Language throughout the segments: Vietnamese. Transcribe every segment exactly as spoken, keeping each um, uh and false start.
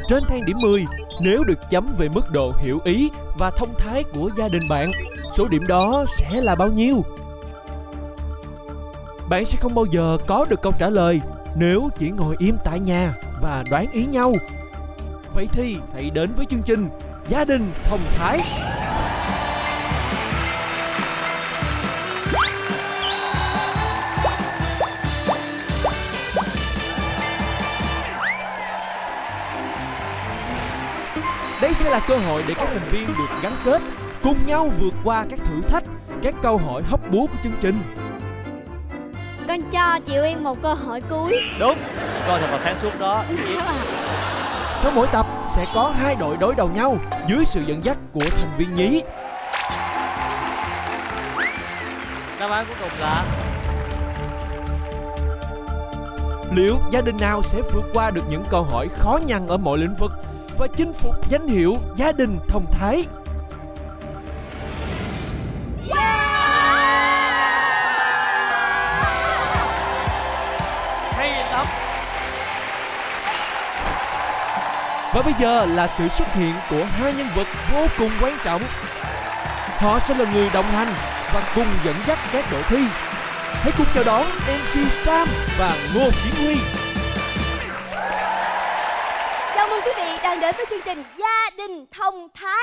Trên thang điểm mười, nếu được chấm về mức độ hiểu ý và thông thái của gia đình bạn, số điểm đó sẽ là bao nhiêu? Bạn sẽ không bao giờ có được câu trả lời nếu chỉ ngồi im tại nhà và đoán ý nhau. Vậy thì hãy đến với chương trình Gia đình thông thái. Đây sẽ là cơ hội để các thành viên được gắn kết, cùng nhau vượt qua các thử thách, các câu hỏi hóc búa của chương trình. Con cho chị Uyên một cơ hội cuối. Đúng, con thật là sáng suốt đó. Trong mỗi tập sẽ có hai đội đối đầu nhau dưới sự dẫn dắt của thành viên nhí. Đáp án cuối cùng là liệu gia đình nào sẽ vượt qua được những câu hỏi khó nhằn ở mọi lĩnh vực và chinh phục danh hiệu gia đình thông thái? hay lắm. Và bây giờ là sự xuất hiện của hai nhân vật vô cùng quan trọng. Họ sẽ là người đồng hành và cùng dẫn dắt các đội thi. Hãy cùng chào đón em xê Sam và Ngô Kiến Huy. Chào mừng quý vị đang đến với chương trình Gia đình thông thái.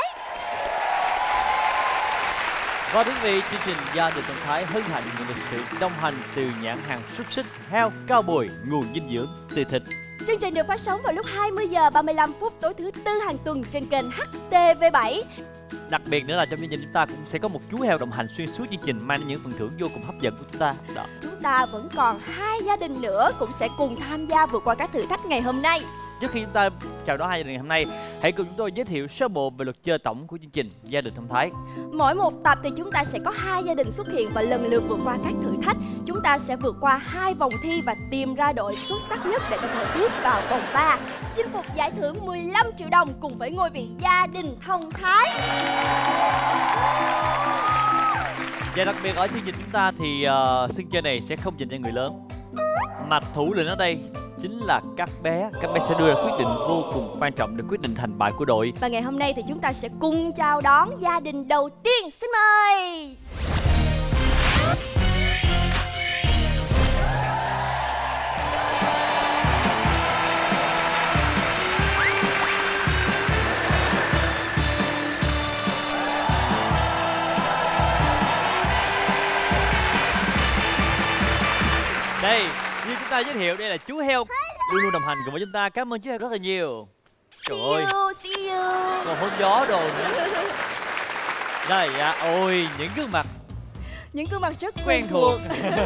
Và thưa quý vị, chương trình Gia đình thông thái hân hạnh nhận được sự đồng hành từ nhãn hàng xúc xích heo Cao Bồi, nguồn dinh dưỡng tươi thịt. Chương trình được phát sóng vào lúc hai mươi giờ ba mươi lăm phút tối thứ tư hàng tuần trên kênh hát tê vê bảy. Đặc biệt nữa là trong chương trình chúng ta cũng sẽ có một chú heo đồng hành xuyên suốt chương trình, mang đến những phần thưởng vô cùng hấp dẫn của chúng ta. Đó. Chúng ta vẫn còn hai gia đình nữa cũng sẽ cùng tham gia vượt qua các thử thách ngày hôm nay. Trước khi chúng ta chào đón hai gia đình ngày hôm nay, hãy cùng chúng tôi giới thiệu sơ bộ về luật chơi tổng của chương trình Gia đình thông thái. Mỗi một tập thì chúng ta sẽ có hai gia đình xuất hiện và lần lượt vượt qua các thử thách. Chúng ta sẽ vượt qua hai vòng thi và tìm ra đội xuất sắc nhất để có thể bước vào vòng ba, chinh phục giải thưởng mười lăm triệu đồng cùng với ngôi vị gia đình thông thái. Và đặc biệt ở chương trình chúng ta thì uh, sân chơi này sẽ không dành cho người lớn, mà thủ lĩnh ở đây chính là các bé. Các bé sẽ đưa ra quyết định vô cùng quan trọng để quyết định thành bại của đội. Và ngày hôm nay thì chúng ta sẽ cùng chào đón gia đình đầu tiên. Xin mời. Đây, như chúng ta giới thiệu, đây là chú heo luôn luôn đồng hành cùng với chúng ta. Cảm ơn chú heo rất là nhiều. Trời See ơi, you, see you. còn hôn gió đồ nữa. Đây, à, ôi, những gương mặt Những gương mặt rất quen thuộc.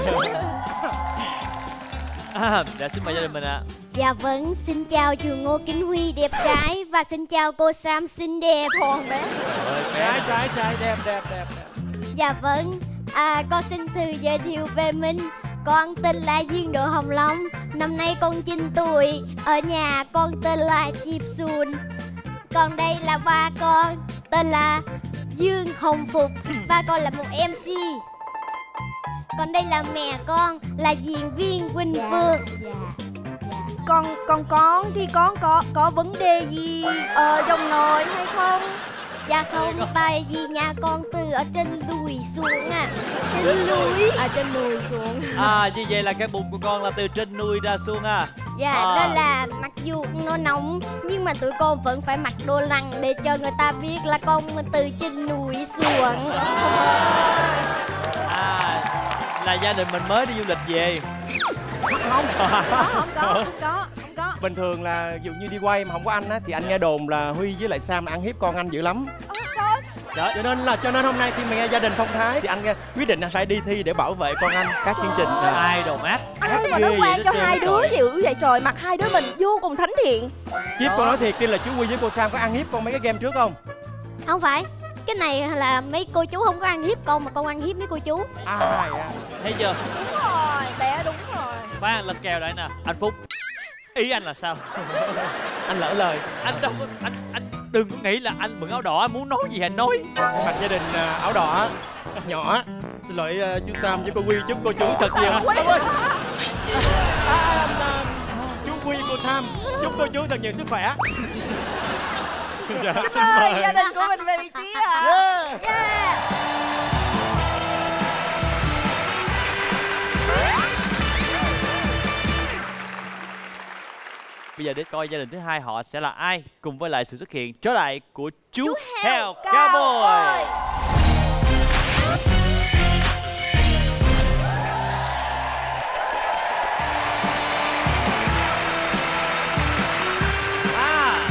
À, dạ, xin mời gia đình mình ạ. À. Dạ vâng, xin chào chú Ngô Kiến Huy đẹp trai và xin chào cô Sam xinh đẹp. Còn bé. Trái, trái, trái, đẹp, đẹp, đẹp. Dạ vâng, à, con xin thư giới thiệu về mình. Con tên là Dương Đỗ Hồng Long, năm nay con chín tuổi. Ở nhà con tên là Chip Sun. Còn đây là ba con, tên là Dương Hồng Phục và con là một em xê. Còn đây là mẹ con, là diễn viên Quỳnh Dạ, Phương. dạ, dạ. Con con con thì con có có vấn đề gì ờ, trong nồi hay không? Dạ không, tại vì nhà con từ ở trên đùi xuống à. Trên núi. À, trên đùi xuống. À, như vậy là cái bụng của con là từ trên nuôi ra xuống à. Dạ, à. đó là mặc dù nó nóng nhưng mà tụi con vẫn phải mặc đồ lặn để cho người ta biết là con từ trên núi xuống. À, là gia đình mình mới đi du lịch về. Không, không có, không có, không có, không có. Bình thường là ví dụ như đi quay mà không có anh á thì anh nghe đồn là Huy với lại Sam ăn hiếp con anh dữ lắm. Trời. Cho nên là cho nên hôm nay khi mà nghe gia đình thông thái thì anh nghe, quyết định là phải đi thi để bảo vệ con anh các chương trình. Ai đồ mát. Ai mà nó quan cho hai đứa dữ vậy trời, mặt hai đứa mình vô cùng thánh thiện. Chip, con nói thiệt đi là chú Huy với cô Sam có ăn hiếp con mấy cái game trước không? Không phải, cái này là mấy cô chú không có ăn hiếp con mà con ăn hiếp mấy cô chú. À, à. Thấy chưa? Đúng rồi, bé đúng rồi. Khoan, lên kèo đây nè. Anh Phúc, ý anh là sao? Anh lỡ lời. Anh đâu có, anh anh đừng có nghĩ là anh bận áo đỏ anh muốn nói gì anh nói. Mặt gia đình à, áo đỏ nhỏ. Xin lỗi uh, chú Sam với cô Huy, chúc cô chú thật nhiều. À, à, à, chú Huy, cô Sam, chúc cô chú thật nhiều sức khỏe. Dạ, Xin xin mời mời. gia đình của mình về vị trí ạ. Yeah. Yeah. Bây giờ để coi gia đình thứ hai họ sẽ là ai, cùng với lại sự xuất hiện trở lại của chú, Chú heo, heo cowboy. cowboy. À,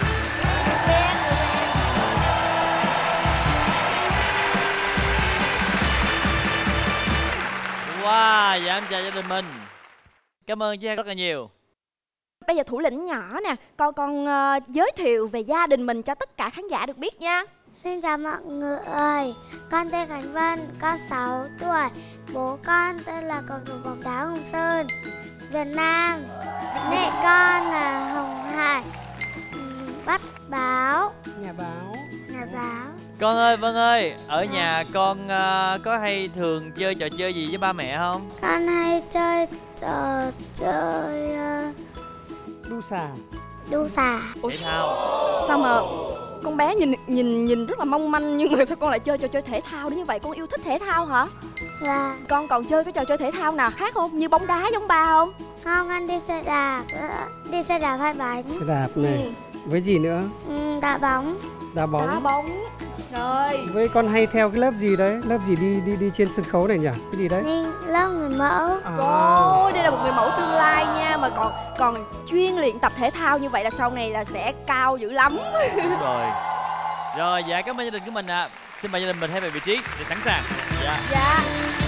wow, dạ em chào gia đình mình. Cảm ơn chú heo rất là nhiều. Bây giờ thủ lĩnh nhỏ nè, con con ờ, giới thiệu về gia đình mình cho tất cả khán giả được biết nha. Xin chào mọi người, con tên Khánh Vân, con sáu tuổi. Bố con tên là cầu thủ bóng đá Hồng Sơn, Việt Nam. Mẹ con là Hồng Hải, ừm, Bắt Báo, Nhà báo. Nhà Báo. Con ơi, Vân ơi, ở nhà con ờ, có hay thường chơi trò chơi gì với ba mẹ không? Con hay chơi trò chơi uh, Đu xà. đu xà. Thể thao. Sao mà con bé nhìn nhìn nhìn rất là mong manh nhưng mà sao con lại chơi trò chơi thể thao đến như vậy? Con yêu thích thể thao hả? Và Con còn chơi cái trò chơi thể thao nào khác không? Như bóng đá giống ba không? không, con đi xe đạp, đi xe đạp hai bánh, Xe đạp này. Ừ. Với gì nữa? ừm, đá bóng. Đá bóng. Đá bóng. Rồi. Với con hay theo cái lớp gì đấy? Lớp gì đi đi đi trên sân khấu này nhỉ? Cái gì đấy? Đi lớp người mẫu. À. Ôi, đây là một người mẫu tương lai nha. Mà còn còn chuyên luyện tập thể thao như vậy là sau này là sẽ cao dữ lắm. Đúng rồi. Rồi, dạ cảm ơn gia đình của mình ạ. À. Xin mời gia đình mình hãy về vị trí để sẵn sàng. Dạ. Dạ.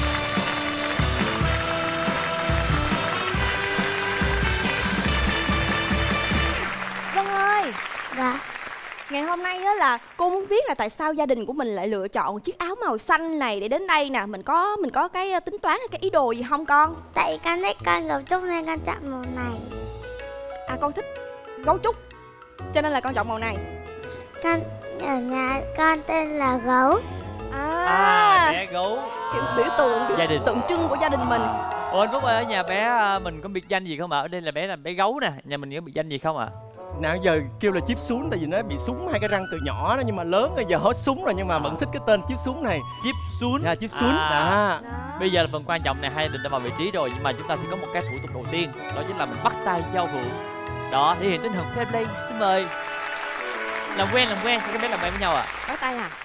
Vân ơi, Và ngày hôm nay á là cô muốn biết là tại sao gia đình của mình lại lựa chọn chiếc áo màu xanh này để đến đây nè. Mình có mình có cái tính toán hay cái ý đồ gì không con? tại con thích con gấu trúc nên con chọn màu này. À, con thích gấu trúc cho nên là con chọn màu này. Con ở nhà con tên là Gấu. À, À, bé gấu. kiểu biểu tượng biểu Gia đình. tượng trưng của gia đình mình. Ủa anh Phúc ơi, ở nhà bé à, mình có biệt danh gì không ạ? Ở đây là bé là bé gấu nè. Nhà mình có biệt danh gì không ạ? Nào giờ kêu là Chíp Sún tại vì nó bị súng hai cái răng từ nhỏ đó, nhưng mà lớn bây giờ hết súng rồi nhưng mà vẫn thích cái tên Chíp Sún này. Chíp Sún. Dạ, Chíp Sún. À. Đó. Đó. Bây giờ là phần quan trọng này, hai gia đình đã vào vị trí rồi, nhưng mà chúng ta sẽ có một cái thủ tục đầu tiên, đó chính là mình bắt tay giao hữu. Đó, thể hiện tinh thần fair play. Xin mời. Làm quen, làm quen, các bé làm quen với nhau ạ. Bắt tay à?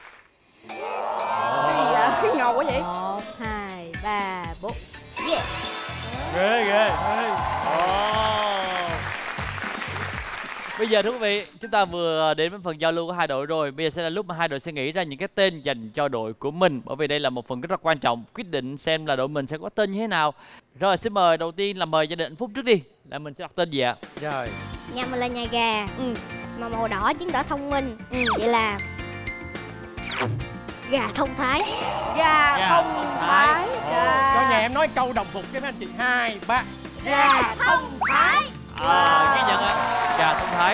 Cái gì vậy? Ngầu quá vậy? Một, hai, ba, bốn. Ghê, ghê, ghê. Bây giờ thưa quý vị, chúng ta vừa đến với phần giao lưu của hai đội rồi. Bây giờ sẽ là lúc mà hai đội sẽ nghĩ ra những cái tên dành cho đội của mình. Bởi vì đây là một phần rất là quan trọng, quyết định xem là đội mình sẽ có tên như thế nào. Rồi, xin mời đầu tiên là mời gia đình Anh Phúc trước đi. Là mình sẽ đặt tên gì ạ? Rồi. Nhà mình là nhà gà, Ừ. mà màu đỏ chứng tỏ thông minh. Ừ. Vậy là gà thông thái. Gà Gà thông thông thái. thái. Gà. Cho nhà em nói câu đồng phục cho mấy anh chị. Hai, ba. Gà thông thái. À, ghi nhận ạ. Gà thông thái.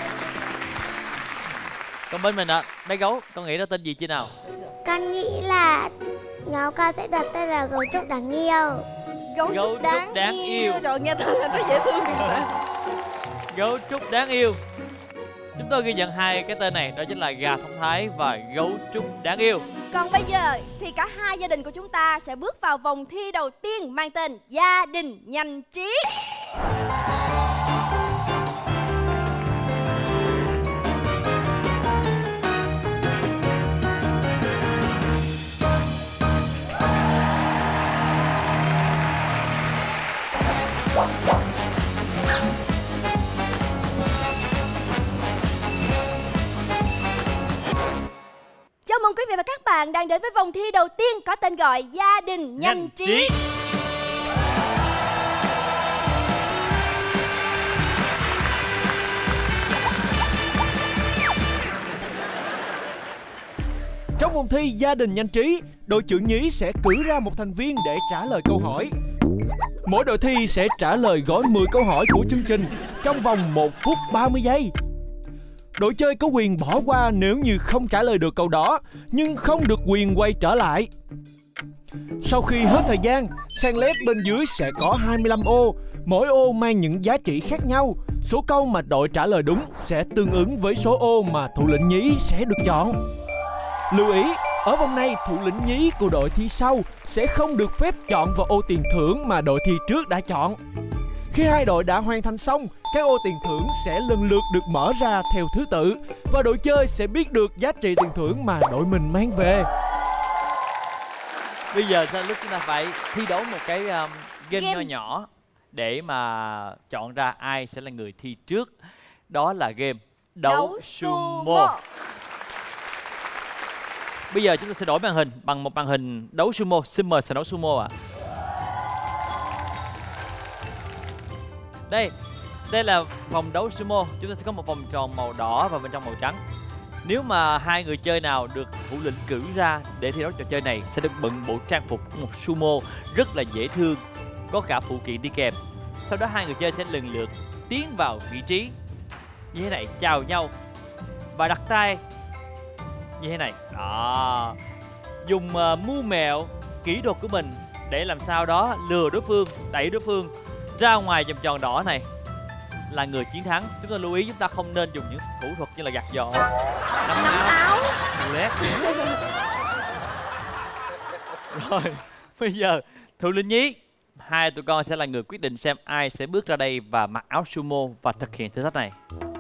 Còn bên mình ạ, bé gấu, con nghĩ ra tên gì chưa nào? Con nghĩ là nhóm con sẽ đặt tên là Gấu Trúc Đáng Yêu. Gấu, Gấu trúc trúc đáng, đáng yêu. yêu. Trời, nghe tên là nó dễ thương như vậy. Gấu trúc đáng yêu. Chúng tôi ghi nhận hai cái tên này, đó chính là gà thông thái và gấu trúc đáng yêu. Còn bây giờ thì cả hai gia đình của chúng ta sẽ bước vào vòng thi đầu tiên mang tên Gia đình nhanh trí. Chào mừng quý vị và các bạn đang đến với vòng thi đầu tiên có tên gọi Gia đình nhanh, Nhanh trí. trí. Trong vòng thi Gia đình nhanh trí, đội trưởng nhí sẽ cử ra một thành viên để trả lời câu hỏi. Mỗi đội thi sẽ trả lời gói mười câu hỏi của chương trình trong vòng một phút ba mươi giây. Đội chơi có quyền bỏ qua nếu như không trả lời được câu đó, nhưng không được quyền quay trở lại. Sau khi hết thời gian, sàn led bên dưới sẽ có hai mươi lăm ô, mỗi ô mang những giá trị khác nhau. Số câu mà đội trả lời đúng sẽ tương ứng với số ô mà thủ lĩnh nhí sẽ được chọn. Lưu ý, ở vòng này thủ lĩnh nhí của đội thi sau sẽ không được phép chọn vào ô tiền thưởng mà đội thi trước đã chọn. Khi hai đội đã hoàn thành xong, các ô tiền thưởng sẽ lần lượt được mở ra theo thứ tự và đội chơi sẽ biết được giá trị tiền thưởng mà đội mình mang về. Bây giờ sẽ lúc chúng ta phải thi đấu một cái um, game, Game. nho nhỏ để mà chọn ra ai sẽ là người thi trước. Đó là game đấu, Đấu sumo. sumo. Bây giờ chúng ta sẽ đổi màn hình bằng một màn hình đấu sumo. Xin mời sàn đấu sumo ạ. Đây, đây là vòng đấu sumo. Chúng ta sẽ có một vòng tròn màu đỏ và bên trong màu trắng. Nếu mà hai người chơi nào được thủ lĩnh cử ra để thi đấu trò chơi này sẽ được bận bộ trang phục của một sumo rất là dễ thương, có cả phụ kiện đi kèm. Sau đó hai người chơi sẽ lần lượt tiến vào vị trí như thế này, chào nhau và đặt tay như thế này. Đó. Dùng uh, mưu mẹo, kỹ thuật của mình để làm sao đó lừa đối phương, đẩy đối phương ra ngoài vòng tròn đỏ này là người chiến thắng. Chúng ta lưu ý chúng ta không nên dùng những thủ thuật như là gạt giò, nắm áo, lét. Rồi, bây giờ thủ lĩnh nhí, hai tụi con sẽ là người quyết định xem ai sẽ bước ra đây và mặc áo sumo và thực hiện thử thách này.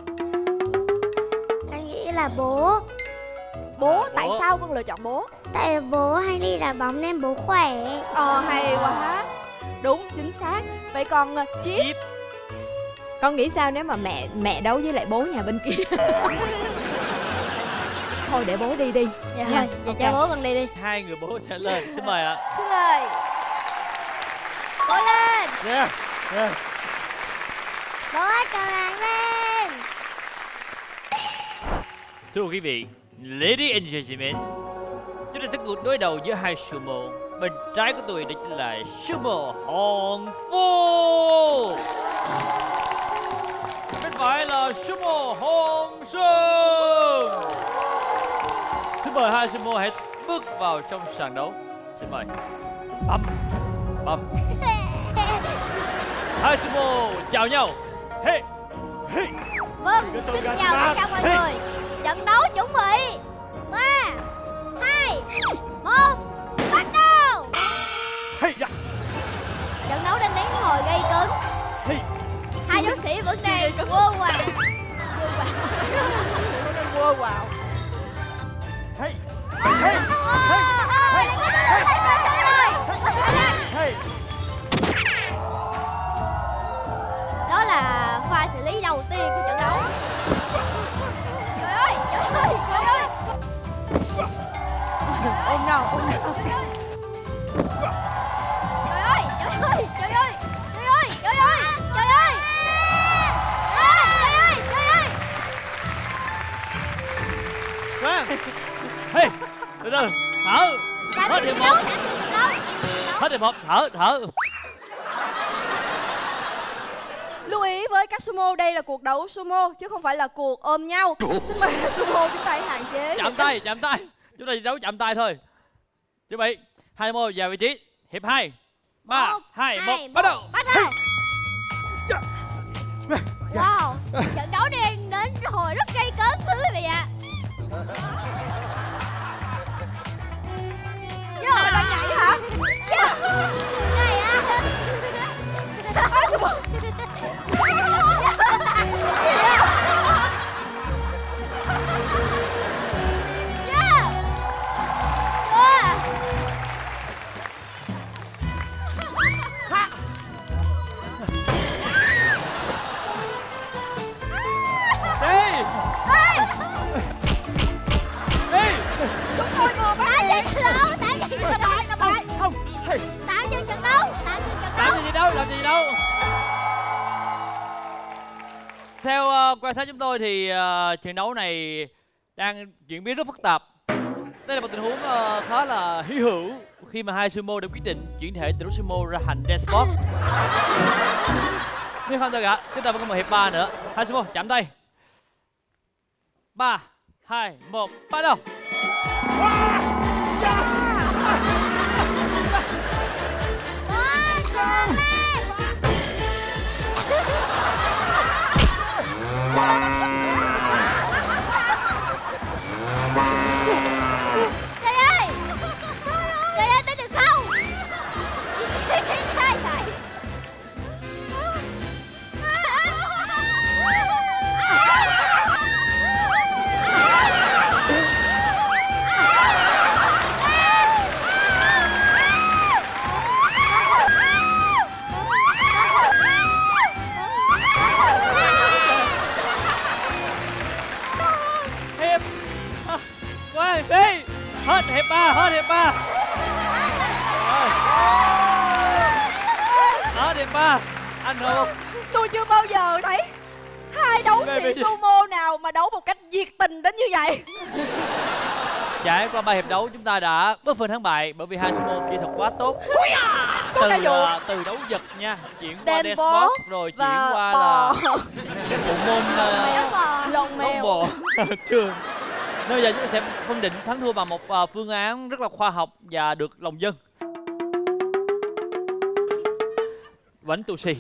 Anh nghĩ là bố. Bố, À, tại bố. sao con lựa chọn bố? Tại bố hay đi đá bóng nên bố khỏe. Ờ, hay quá. Đúng, chính xác. Vậy còn uh, Chip? Chip. Con nghĩ sao nếu mà mẹ mẹ đấu với lại bố nhà bên kia? Thôi để bố đi đi. Dạ Nha. thôi, dạ Ok. cho bố con đi đi. Hai người bố sẽ lên. Xin mời ạ. Xin mời. Cố lên. Yeah, yeah. Bố ơi, cầm hàng lên. Thưa quý vị, Ladies and Gentlemen, chúng ta sẽ cuộc đối đầu giữa hai sumo. Bên trái của tôi đó chính là sumo Hồng Phu. Bên phải là sumo Hồng Sơn. Xin mời hai sumo hãy bước vào trong sàn đấu. Xin mời. Bấm, bấm. Hai sumo chào nhau. Hey, hey. Vâng, xin chào tất cả mọi người. Trận đấu chuẩn bị. Ba, hai, một, bắt đầu. Trận đấu đang đến hồi gây cấn. Hai đấu sĩ vẫn đang quơ quàng. Wow, wow. Đó là pha xử lý đầu tiên của trận đấu. Trời ơi, trời ơi, trời ơi. Ôm nhau, ôm nhau. Trời ơi, trời ơi, trời ơi. Trời ơi, trời ơi, trời ơi. Trời ơi, trời ơi. Khoan. Hey, từ từ, thở. Hết hiệp một. Hết hiệp một, thở, thở. Lưu ý với các sumo, đây là cuộc đấu sumo chứ không phải là cuộc ôm nhau. Xin mời các sumo chúng ta hãy hạn chế. Chạm tay, chạm tay. Chúng ta chỉ đấu chạm tay thôi. Chuẩn bị, hai mô vào vị trí. Hiệp hai. Ba, hai, một, bắt đầu. Bắt đầu. Wow, trận đấu đang đến hồi rất gây cấn thưa quý vị ạ. Dạ, đang nhảy hả? Dạ. Này á. Ai sumo? Đi. Đi. Chúng tôi vừa bắt Tạm dừng trận đấu, tạm dừng trận đấu. nằm lại. Không. Tạm dừng trận đấu, tạm dừng trận đấu. Làm gì đâu, làm gì đâu. Theo uh, quan sát chúng tôi thì uh, trận đấu này đang diễn biến rất phức tạp. Đây là một tình huống uh, khá là hy hữu khi mà hai sumo đã quyết định chuyển thể từ đấu sumo ra thành dance sport. Nhưng không sao cả, chúng ta vẫn có một hiệp ba nữa. Hai sumo chạm tay. Ba, hai, một, bắt đầu. đẹp ba. Anh Hùng. Tôi chưa bao giờ thấy hai đấu Về, về sĩ đi. sumo nào mà đấu một cách nhiệt tình đến như vậy. Trải qua ba hiệp đấu chúng ta đã bất phân thắng bại bởi vì hai sumo kỹ thuật quá tốt. Có Từ cả vụ ờ, từ đấu giật nha, chuyển qua Stand dance ball sport rồi chuyển và qua bò. là cái bộ môn ờ, Méo bò. Lông bóng mèo. bò. Trường. Nên bây giờ chúng ta sẽ phân định thắng thua bằng một ờ, phương án rất là khoa học và được lòng dân. Bánh tù xì.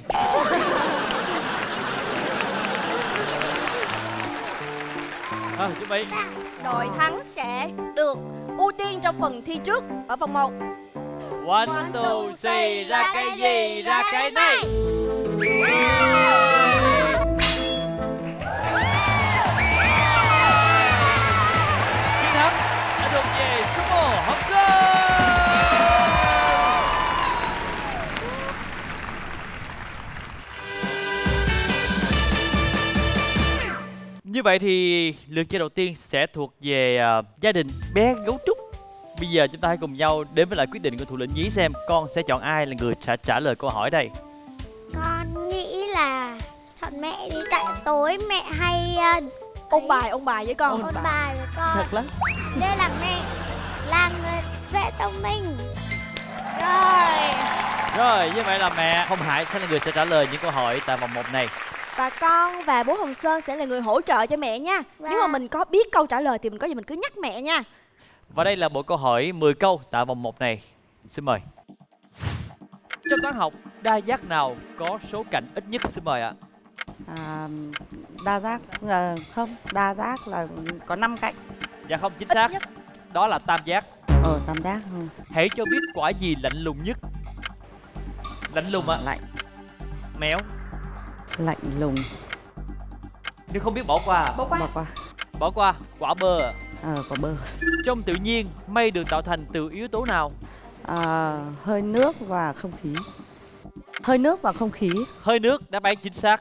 À, chuẩn bị. Đội thắng sẽ được ưu tiên trong phần thi trước ở vòng một. One, two, three, ra cái gì, ra cái này. Chiến thắng đã thuộc về Sumo Hồng Sơn. Như vậy thì lượt chơi đầu tiên sẽ thuộc về uh, gia đình bé Gấu Trúc. Bây giờ chúng ta hãy cùng nhau đến với lại quyết định của thủ lĩnh nhí xem con sẽ chọn ai là người trả trả lời câu hỏi đây. Con nghĩ là chọn mẹ đi, tại tối mẹ hay uh, Ôn bài, ôn bài với con. ôn bài với con. Thật lắm. Đây là mẹ là người dễ thông minh. Rồi. Rồi, như vậy là mẹ Hồng Hải sẽ là người sẽ trả lời những câu hỏi tại vòng một này. Và con và bố Hồng Sơn sẽ là người hỗ trợ cho mẹ nha. Wow. Nếu mà mình có biết câu trả lời thì mình có gì mình cứ nhắc mẹ nha. Và đây là bộ câu hỏi mười câu tại vòng một này. Xin mời. Trong toán học, đa giác nào có số cạnh ít nhất? Xin mời ạ. À, đa giác à, không, đa giác là có năm cạnh. Dạ không, chính Ít xác. nhất. Đó là tam giác. Ờ, tam giác. Ừ. Hãy cho biết quả gì lạnh lùng nhất? Lạnh lùng ạ. Lạnh, Mèo. lạnh lùng. Nếu không biết bỏ qua. Bỏ qua. Bỏ qua. Bỏ qua. Quả bơ ạ. Ờ, quả bơ. Trong tự nhiên, mây được tạo thành từ yếu tố nào? À, hơi nước và không khí. Hơi nước và không khí. Hơi nước, đáp án chính xác.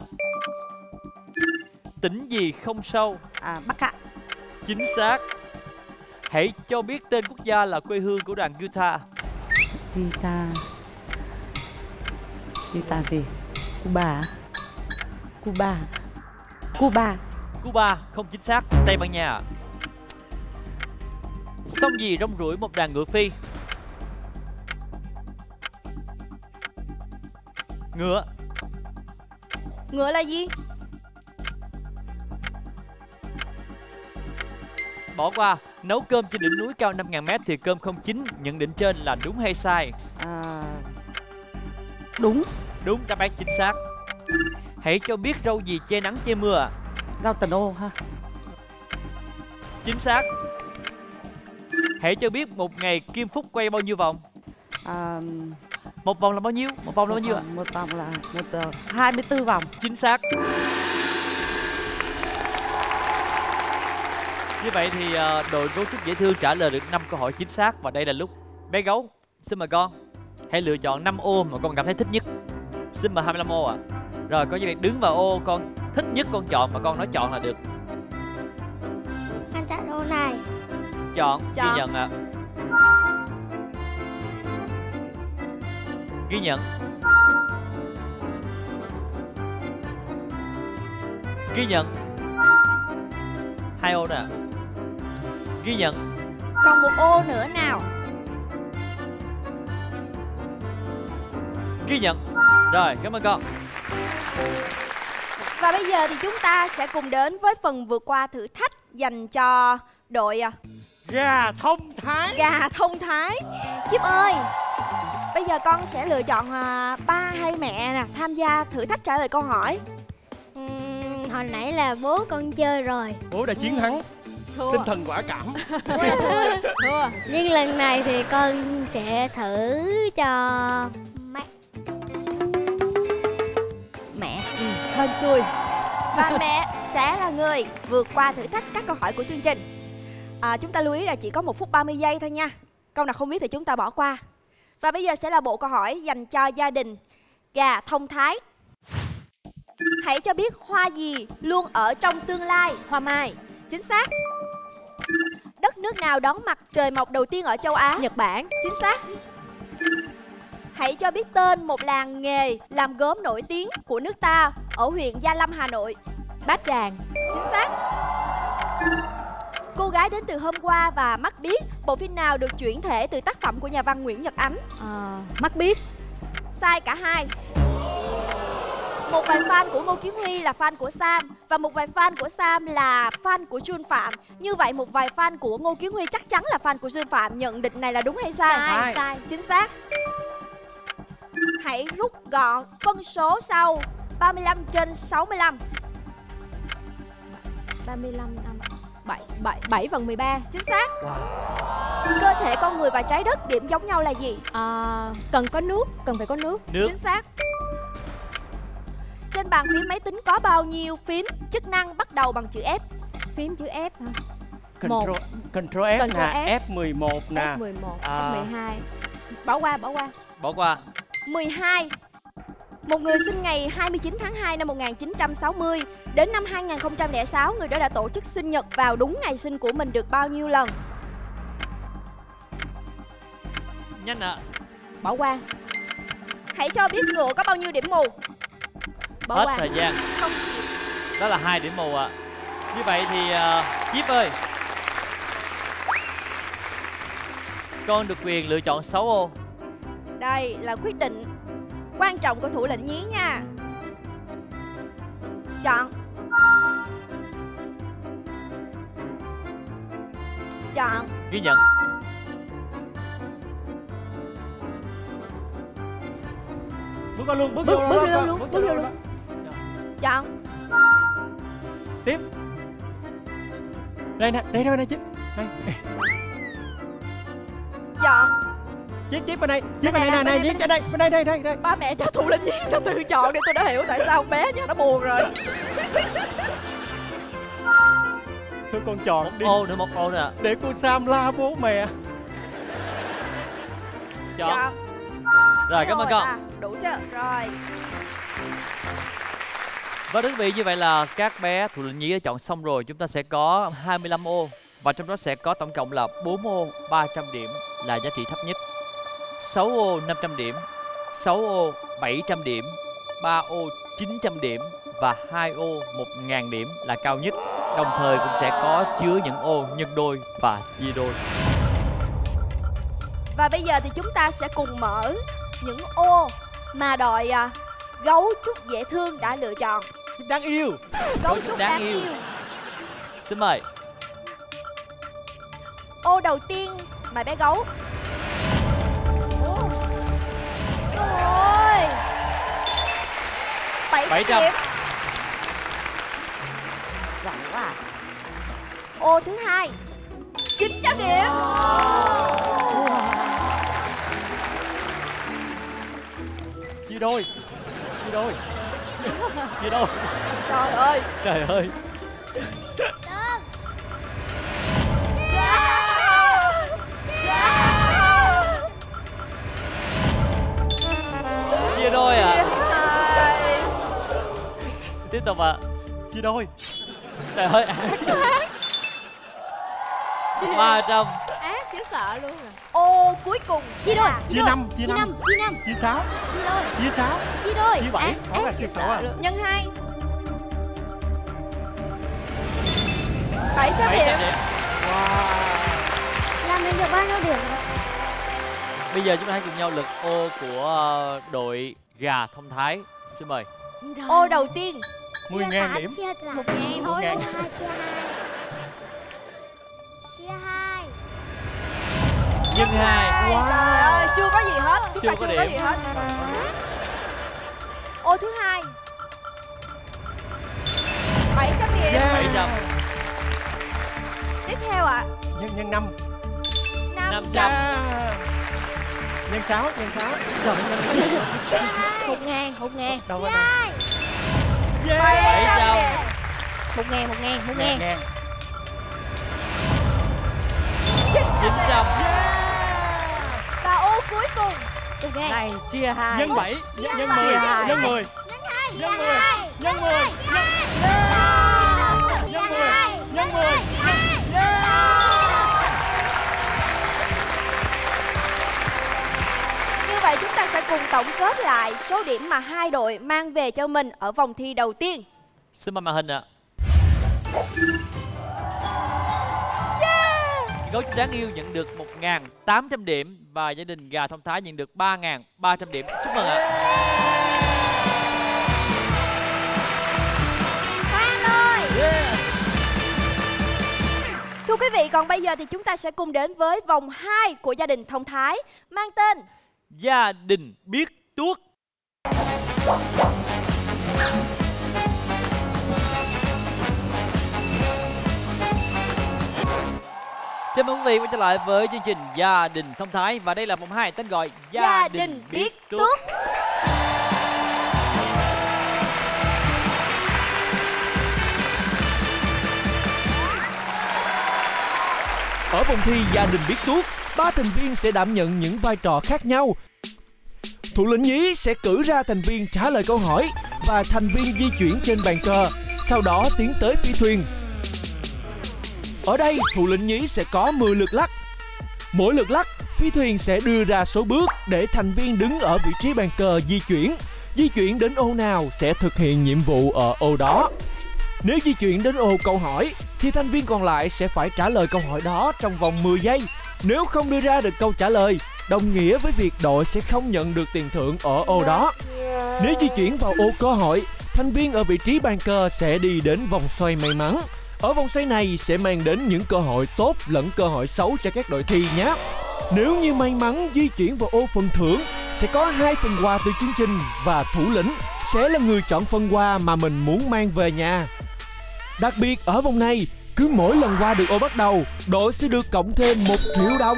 Tỉnh gì không sâu? À, Bắc Cạn. Chính xác. Hãy cho biết tên quốc gia là quê hương của đoàn guitar. Guitar. Guitar gì? Cuba à? Cuba. Cuba. Cuba, không chính xác. Tây Ban Nha. Sông gì rong ruổi một đàn ngựa phi? Ngựa. Ngựa là gì? Bỏ qua. Nấu cơm trên đỉnh núi cao năm nghìn mét thì cơm không chín. Nhận định trên là đúng hay sai? À, đúng. Đúng, đáp án chính xác. Hãy cho biết rau gì che nắng che mưa ạ? Rau tần ô ha. Chính xác. Hãy cho biết một ngày Kim Phúc quay bao nhiêu vòng? À, Một vòng là bao nhiêu? Một vòng là bao nhiêu ạ? vòng, một vòng là một uh, hai mươi tư vòng. Chính xác. Như vậy thì uh, đội Gấu Trúc dễ thương trả lời được năm câu hỏi chính xác. Và đây là lúc bé Gấu, xin mời con hãy lựa chọn năm ô mà con cảm thấy thích nhất. Xin mời hai mươi lăm ô ạ. Rồi có việc đứng vào ô con thích nhất con chọn và con nói chọn là được. Con chọn ô này. Chọn, Chọn. ghi nhận ạ. Ghi nhận. Ghi nhận. Hai ô nè. Ghi nhận. Còn một ô nữa nào. Ghi nhận. Rồi, cảm ơn con. Và bây giờ thì chúng ta sẽ cùng đến với phần vượt qua thử thách dành cho đội à, Gà thông thái. gà thông thái. Chip ơi, bây giờ con sẽ lựa chọn à, ba hay mẹ nè tham gia thử thách trả lời câu hỏi. Uhm, hồi nãy là bố con chơi rồi. Bố đã chiến thắng. Thua. Tinh thần quả cảm. Thua. Nhưng lần này thì con sẽ thử cho mẹ. Mẹ. Ừ, hên xui. Và mẹ sẽ là người vượt qua thử thách các câu hỏi của chương trình. à, Chúng ta lưu ý là chỉ có một phút ba mươi giây thôi nha. Câu nào không biết thì chúng ta bỏ qua. Và bây giờ sẽ là bộ câu hỏi dành cho gia đình gà thông thái. Hãy cho biết hoa gì luôn ở trong tương lai? Hoa mai. Chính xác. Đất nước nào đón mặt trời mọc đầu tiên ở châu Á? Nhật Bản. Chính xác. Hãy Hãy cho biết tên một làng nghề làm gốm nổi tiếng của nước ta ở huyện Gia Lâm, Hà Nội. Bát Tràng. Chính xác. Cô gái đến từ hôm qua và Mắt Biếc. Bộ phim nào được chuyển thể từ tác phẩm của nhà văn Nguyễn Nhật Ánh? À, Mắt Biếc. Sai cả hai. Một vài fan của Ngô Kiến Huy là fan của Sam và một vài fan của Sam là fan của Jun Phạm. Như vậy một vài fan của Ngô Kiến Huy chắc chắn là fan của Jun Phạm. Nhận định này là đúng hay sai? Sai. Sai. Chính xác. Hãy rút gọn phân số sau ba mươi lăm trên sáu mươi lăm. ba mươi lăm năm. bảy, bảy, bảy phần mười ba. Chính xác. Cơ thể con người và trái đất điểm giống nhau là gì? À, cần có nước, cần phải có nước. Nước. Chính xác. Trên bàn phím máy tính có bao nhiêu phím chức năng bắt đầu bằng chữ F? Phím chữ F hả? Control, Control F Control nè, F. F mười một nè. F mười một, À. F mười hai. Bỏ qua, bỏ qua. Bỏ qua. mười hai. Một người sinh ngày hai mươi chín tháng hai năm một nghìn chín trăm sáu mươi. Đến năm hai nghìn không trăm lẻ sáu, người đó đã tổ chức sinh nhật vào đúng ngày sinh của mình được bao nhiêu lần? Nhanh ạ. Bỏ qua. Hãy cho biết ngựa có bao nhiêu điểm mù? Bỏ Hết qua. thời gian. Không. Đó là hai điểm mù ạ. Như vậy thì uh, Chip ơi, con được quyền lựa chọn sáu ô. Đây là quyết định quan trọng của thủ lĩnh nhí nha. Chọn. Chọn. Ghi nhận. Bước qua luôn, bước, Bước, vô bước đó, vô đó, luôn, bước bước vô vô đó. luôn. Chọn. Tiếp. Đây nè, đây đây đây Chip. Đây. Chọn. Chip Chip bên đây, Chip bên đây nè, nè, Chip bên đây, bên đây đây đây đây. Ba mẹ cho thủ lĩnh nhí cho tự chọn đi, tôi đã hiểu tại sao con bé giờ nó buồn rồi. Thôi con chọn Một đi. ô nữa, một ô nữa ạ. Để cô Sam la bố mẹ. Chọn. Rồi, cảm ơn con. À, đủ chưa? Rồi. Và thưa quý vị, như vậy là các bé thủ lĩnh nhí đã chọn xong rồi. Chúng ta sẽ có hai mươi lăm ô và trong đó sẽ có tổng cộng là bốn ô ba trăm điểm là giá trị thấp nhất, sáu ô năm trăm điểm, sáu ô bảy trăm điểm, ba ô chín trăm điểm và hai ô một nghìn điểm là cao nhất. Đồng thời cũng sẽ có chứa những ô nhân đôi và chia đôi. Và bây giờ thì chúng ta sẽ cùng mở những ô mà đội à, gấu trúc dễ thương đã lựa chọn. Đáng yêu. Gấu Trúc trúc đáng đáng yêu. yêu. Xin mời. Ô đầu tiên, mời bé gấu. Ồ. Ôi. bảy bảy trăm trăm. điểm. Giỏi quá à. Ô thứ hai, chín trăm điểm. Chia đôi. Chia đôi. Chia đôi. Trời ơi. Trời ơi. Chia đôi à? Tiếp tục ạ. Chia đôi. Trời ơi, ác ba trăm. Ác chứ sợ luôn à. Ô cuối cùng Chia đôi. Chia năm, chia Chia năm. năm. Chia năm. Chia sáu. Chia đôi. Chia sáu. Chia đôi. Chia bảy. Ác, Đó là ác chia chứ sáu à. sợ luôn. nhân hai, bảy trăm bảy trăm điểm. điểm. Làm mình được bao nhiêu điểm rồi? Bây giờ chúng ta hãy cùng nhau lượt ô của ờ, đội gà thông thái. Xin mời. Ô đầu tiên, mười ngàn điểm. Chia là Một ngàn thôi. chia hai, chia hai. Chia hai. Nhân hai. trời ơi, chưa có gì hết. Chúng Chưa ta có chưa có điểm. gì hết. Ô thứ hai, bảy trăm điểm. bảy trăm. Tiếp theo ạ, Nhân nhân năm. năm năm trăm. trăm. Nhân sáu, nhân sáu. Trời ơi, nhân Một ngàn. Một ngàn. đâu Chia ra đây? hai. bảy trăm. Một ngàn. Một ngàn. Một Ngàn, ngàn. ngàn. chín trăm. Và ô cuối cùng, Một ngàn. Này chia hai. Nhân bảy, Chia nhân hai. mười, Chia hai. nhân mười. Nhân hai. Chia Nhân mười. hai. Nhân mười. Chia Nhân mười. hai. Nhân mười. như vậy chúng ta sẽ cùng tổng kết lại số điểm mà hai đội mang về cho mình ở vòng thi đầu tiên. Xin mời màn hình ạ. Gấu trúc đáng yêu nhận được một nghìn tám trăm điểm và gia đình gà thông thái nhận được ba nghìn ba trăm điểm. Chúc mừng ạ. Khoan rồi. Yeah. Thưa quý vị, còn bây giờ thì chúng ta sẽ cùng đến với vòng hai của gia đình thông thái mang tên Gia đình biết tuốt. Chào mừng quý vị quay trở lại với chương trình Gia đình thông thái và đây là vòng hai tên gọi Gia, Gia đình, đình biết biết tuốt. tuốt. Ở vòng thi Gia đình biết tuốt, ba thành viên sẽ đảm nhận những vai trò khác nhau. Thủ lĩnh nhí sẽ cử ra thành viên trả lời câu hỏi và thành viên di chuyển trên bàn cờ, sau đó tiến tới phi thuyền. Ở đây, thủ lĩnh nhí sẽ có mười lượt lắc. Mỗi lượt lắc, phi thuyền sẽ đưa ra số bước để thành viên đứng ở vị trí bàn cờ di chuyển. Di chuyển đến ô nào sẽ thực hiện nhiệm vụ ở ô đó. Nếu di chuyển đến ô câu hỏi, thì thành viên còn lại sẽ phải trả lời câu hỏi đó trong vòng mười giây. Nếu không đưa ra được câu trả lời, đồng nghĩa với việc đội sẽ không nhận được tiền thưởng ở ô đó. Nếu di chuyển vào ô câu hỏi, thành viên ở vị trí bàn cờ sẽ đi đến vòng xoay may mắn. Ở vòng xoay này sẽ mang đến những cơ hội tốt lẫn cơ hội xấu cho các đội thi nhé. Nếu như may mắn di chuyển vào ô phần thưởng, sẽ có hai phần quà từ chương trình và thủ lĩnh sẽ là người chọn phần quà mà mình muốn mang về nhà. Đặc biệt ở vòng này, cứ mỗi lần qua được ô bắt đầu, đội sẽ được cộng thêm một triệu đồng.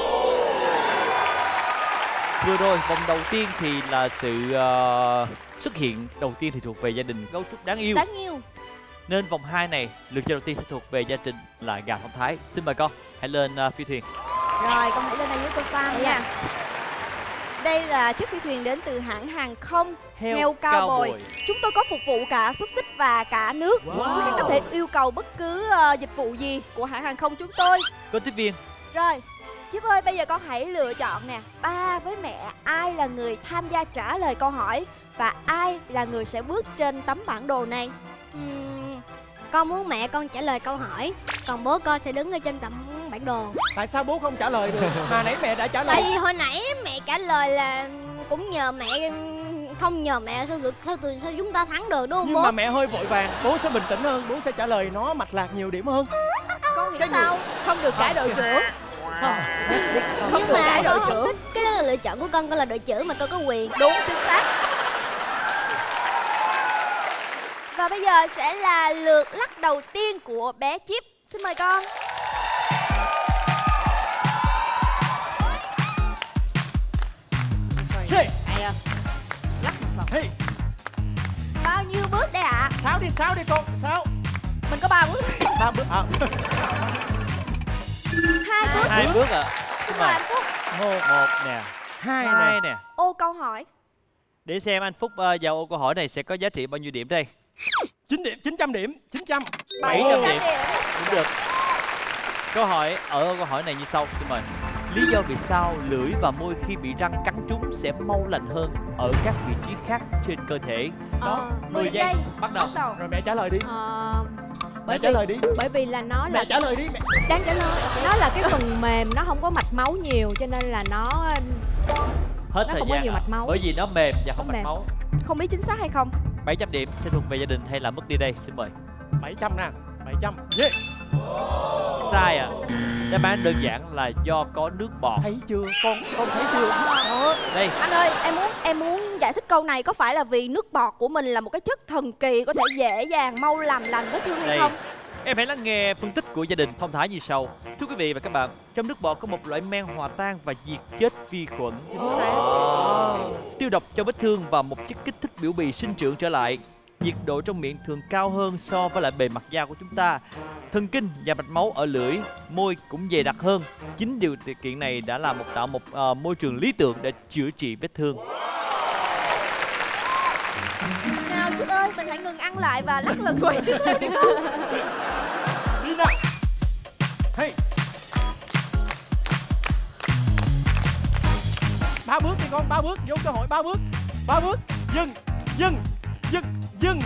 Vừa rồi vòng đầu tiên thì là sự uh, xuất hiện đầu tiên thì thuộc về gia đình gấu trúc đáng yêu. Đáng yêu. Nên vòng hai này lượt chơi đầu tiên sẽ thuộc về gia đình là gà thông thái. Xin mời con hãy lên uh, phi thuyền. Rồi con hãy lên đây với cô Sam nha. Đây là chiếc phi thuyền đến từ hãng hàng không Heo, Heo Cowboy. Cowboy. Chúng tôi có phục vụ cả xúc xích và cả nước. Wow. Quý vị có thể yêu cầu bất cứ uh, dịch vụ gì của hãng hàng không chúng tôi. Cô tiếp viên. Rồi, Chip ơi, bây giờ con hãy lựa chọn nè. Ba với mẹ, ai là người tham gia trả lời câu hỏi và ai là người sẽ bước trên tấm bản đồ này? Ừm, con muốn mẹ con trả lời câu hỏi, còn bố con sẽ đứng ở trên tấm bản đồ. Tại sao bố không trả lời được mà nãy mẹ đã trả lời? Tại vì hồi nãy mẹ trả lời là cũng nhờ mẹ, không nhờ mẹ sao được, sao, từ, sao chúng ta thắng được đúng không Nhưng bố? mà mẹ hơi vội vàng, bố sẽ bình tĩnh hơn, bố sẽ trả lời nó mạch lạc nhiều điểm hơn. Con nghĩ sao? Không được cãi đội trưởng. Không, Không Nhưng được mà cãi đội con không trưởng. thích, cái đó là lựa chọn của con, con là đội trưởng mà con có quyền. Đúng, chính xác. Và bây giờ sẽ là lượt lắc đầu tiên của bé Chip. Xin mời con. Hey. Lắc một vòng. Hey. Bao nhiêu bước đây ạ? Sáu đi, sáu đi con, sáu. Mình có ba bước. Ba bước à. Hai bước. Hai bước ạ. Xin Xin mời mời. anh Phúc. Một, một nè, Hai hai nè. nè. Ô câu hỏi. Để xem anh Phúc uh, vào ô câu hỏi này sẽ có giá trị bao nhiêu điểm đây. Chín điểm, chín trăm điểm, chín trăm. bảy trăm điểm. Cũng được. Câu hỏi ở ô câu hỏi này như sau, xin mời. Lý do vì sao lưỡi và môi khi bị răng cắn trúng sẽ mau lành hơn ở các vị trí khác trên cơ thể? Ờ, mười giây. Bắt đầu. Bắt đầu. Rồi mẹ trả lời đi. ờ, Mẹ bởi trả vì lời đi. bởi vì là nó là Mẹ trả lời đi. Mẹ. đáng trả lời, nó là cái phần mềm, nó không có mạch máu nhiều cho nên là nó Hết Nó thời không có gian nhiều ạ. mạch máu. Bởi vì nó mềm và không Nó mạch mềm. máu. Không biết chính xác hay không? bảy trăm điểm sẽ thuộc về gia đình hay là mất đi đây? Xin mời. bảy trăm nè, bảy trăm. Yeah. Sai ạ. À. Đáp án đơn giản là do có nước bọt. Thấy chưa? Con con thấy chưa? Đó. Đây. Anh ơi, em muốn em muốn giải thích câu này có phải là vì nước bọt của mình là một cái chất thần kỳ có thể dễ dàng mau làm lành vết thương hay Đây. không? Em hãy lắng nghe phân tích của gia đình thông thái như sau. Thưa quý vị và các bạn, trong nước bọt có một loại men hòa tan và diệt chết vi khuẩn. Oh. Tiêu độc cho vết thương và một chất kích thích biểu bì sinh trưởng trở lại. Nhiệt độ trong miệng thường cao hơn so với lại bề mặt da của chúng ta. Thần kinh và mạch máu ở lưỡi, môi cũng dày đặc hơn. Chính điều kiện này đã là một tạo một uh, môi trường lý tưởng để chữa trị vết thương. Nào Chip ơi, mình hãy ngừng ăn lại và lắc lần quay tiếp theo đi con. Đi nào. Hey. ba bước đi con, ba bước, vô cơ hội ba bước. Ba bước, dừng, dừng, dừng, dừng.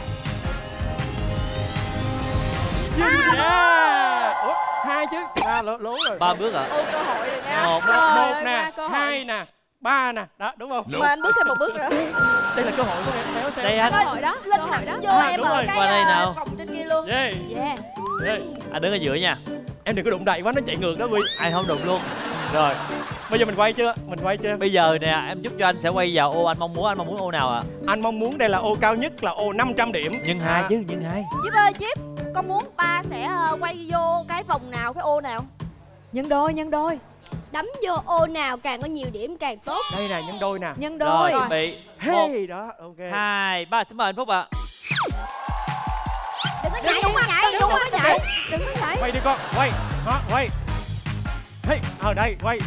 Dừng, yeah. Ủa, hai chứ, ba lố, lố rồi. Ba bước ạ. Ô cơ hội rồi nha. Một, Trời Một ơi, nè, qua cơ hội. hai nè, ba nè, đó đúng không? Mà anh bước thêm một bước nữa. Đây là cơ hội của em, xéo xéo. Đây anh. Cơ hội đó, cơ Linh hội hẳn đó. vô À, em đúng ở rồi. cái Qua đây ờ, nào. vòng trên kia luôn. Yeah, Yeah. yeah. Anh đứng ở giữa nha. Em đừng có đụng đậy quá, nó chạy ngược đó Quy. Ai không đụng luôn. Rồi, bây giờ mình quay chưa? Mình quay chưa? Bây giờ nè, em giúp cho anh sẽ quay vào ô anh mong muốn. Anh mong muốn ô nào ạ? Anh mong muốn đây là ô cao nhất là ô năm trăm điểm. Nhân hai À, chứ, nhân hai. Chíp ơi Chíp, con muốn ba sẽ ờ, quay vô cái vòng nào, cái ô nào? Nhân đôi, nhân đôi. Đấm vô ô nào càng có nhiều điểm càng tốt. Đây nè, nhân đôi nè. Nhân Rồi, đôi. chuẩn bị. Một, Hey, đó, ok. hai, ba. Xin mời anh Phúc ạ. Đừng có nhảy, đừng có nhảy, Đừng đừng có có nhảy. nhảy. Đừng có nhảy. Quay đi con, quay. Đó, quay. Hey, ở đây, quay.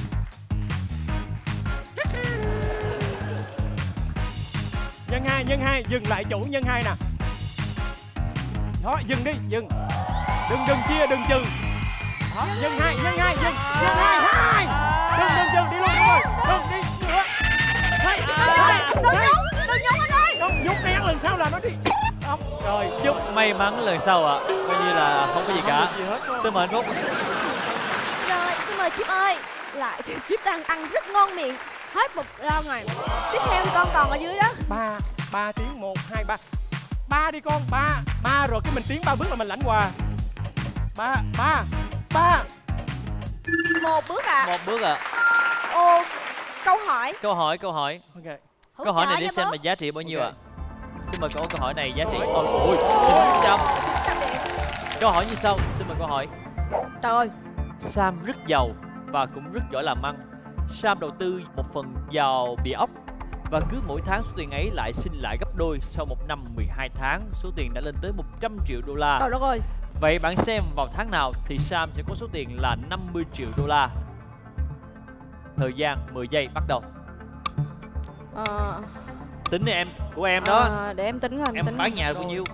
Nhân hai, nhân hai, dừng lại chủ nhân hai nè. Đó, dừng đi, dừng. Đừng đừng chia, đừng trừ. Đó, nhân hai, nhân hai, dừng. Nhân hai, hai. Đừng đừng trừ, đi luôn đúng rồi. Đừng đi nữa. Hai, hai, Đừng nhúng, đừng nhúng anh ơi. không, nhúc nén lần sau là nó đi. Không, rồi, Chúc may mắn lần sau ạ. Coi như là không có gì cả. gì hết. Xin mời anh Phúc. Rồi, xin mời Chíp ơi. Lại, Chíp đang ăn rất ngon miệng. Hết một round rồi. Tiếp theo thì con còn ở dưới đó. Ba, ba tiếng, một, hai, ba. Ba đi con, ba. Ba rồi cái mình tiến ba bước là mình lãnh quà. Ba, ba, ba. Một bước ạ. Một bước ạ. Ô, câu hỏi. Câu hỏi, câu hỏi. Ok. Câu hỏi này để Hỗ trợ xem cho là giá trị bao nhiêu Ok. ạ? Xin mời câu câu hỏi này giá trị. Ôi, ôi, chín trăm. Trăm điểm. Câu hỏi như sau. Xin mời câu hỏi. Trời ơi. Sam rất giàu và cũng rất giỏi làm ăn. Sam đầu tư một phần vào địa ốc và cứ mỗi tháng số tiền ấy lại sinh lại gấp đôi. Sau một năm mười hai tháng, số tiền đã lên tới một trăm triệu đô la. Trời đất ơi. Vậy bạn xem vào tháng nào thì Sam sẽ có số tiền là năm mươi triệu đô la. Thời gian mười giây bắt đầu. Ờ, Tính đi em, của em đó. ờ, để em tính coi, em, Em tính. bán nhà được bao nhiêu?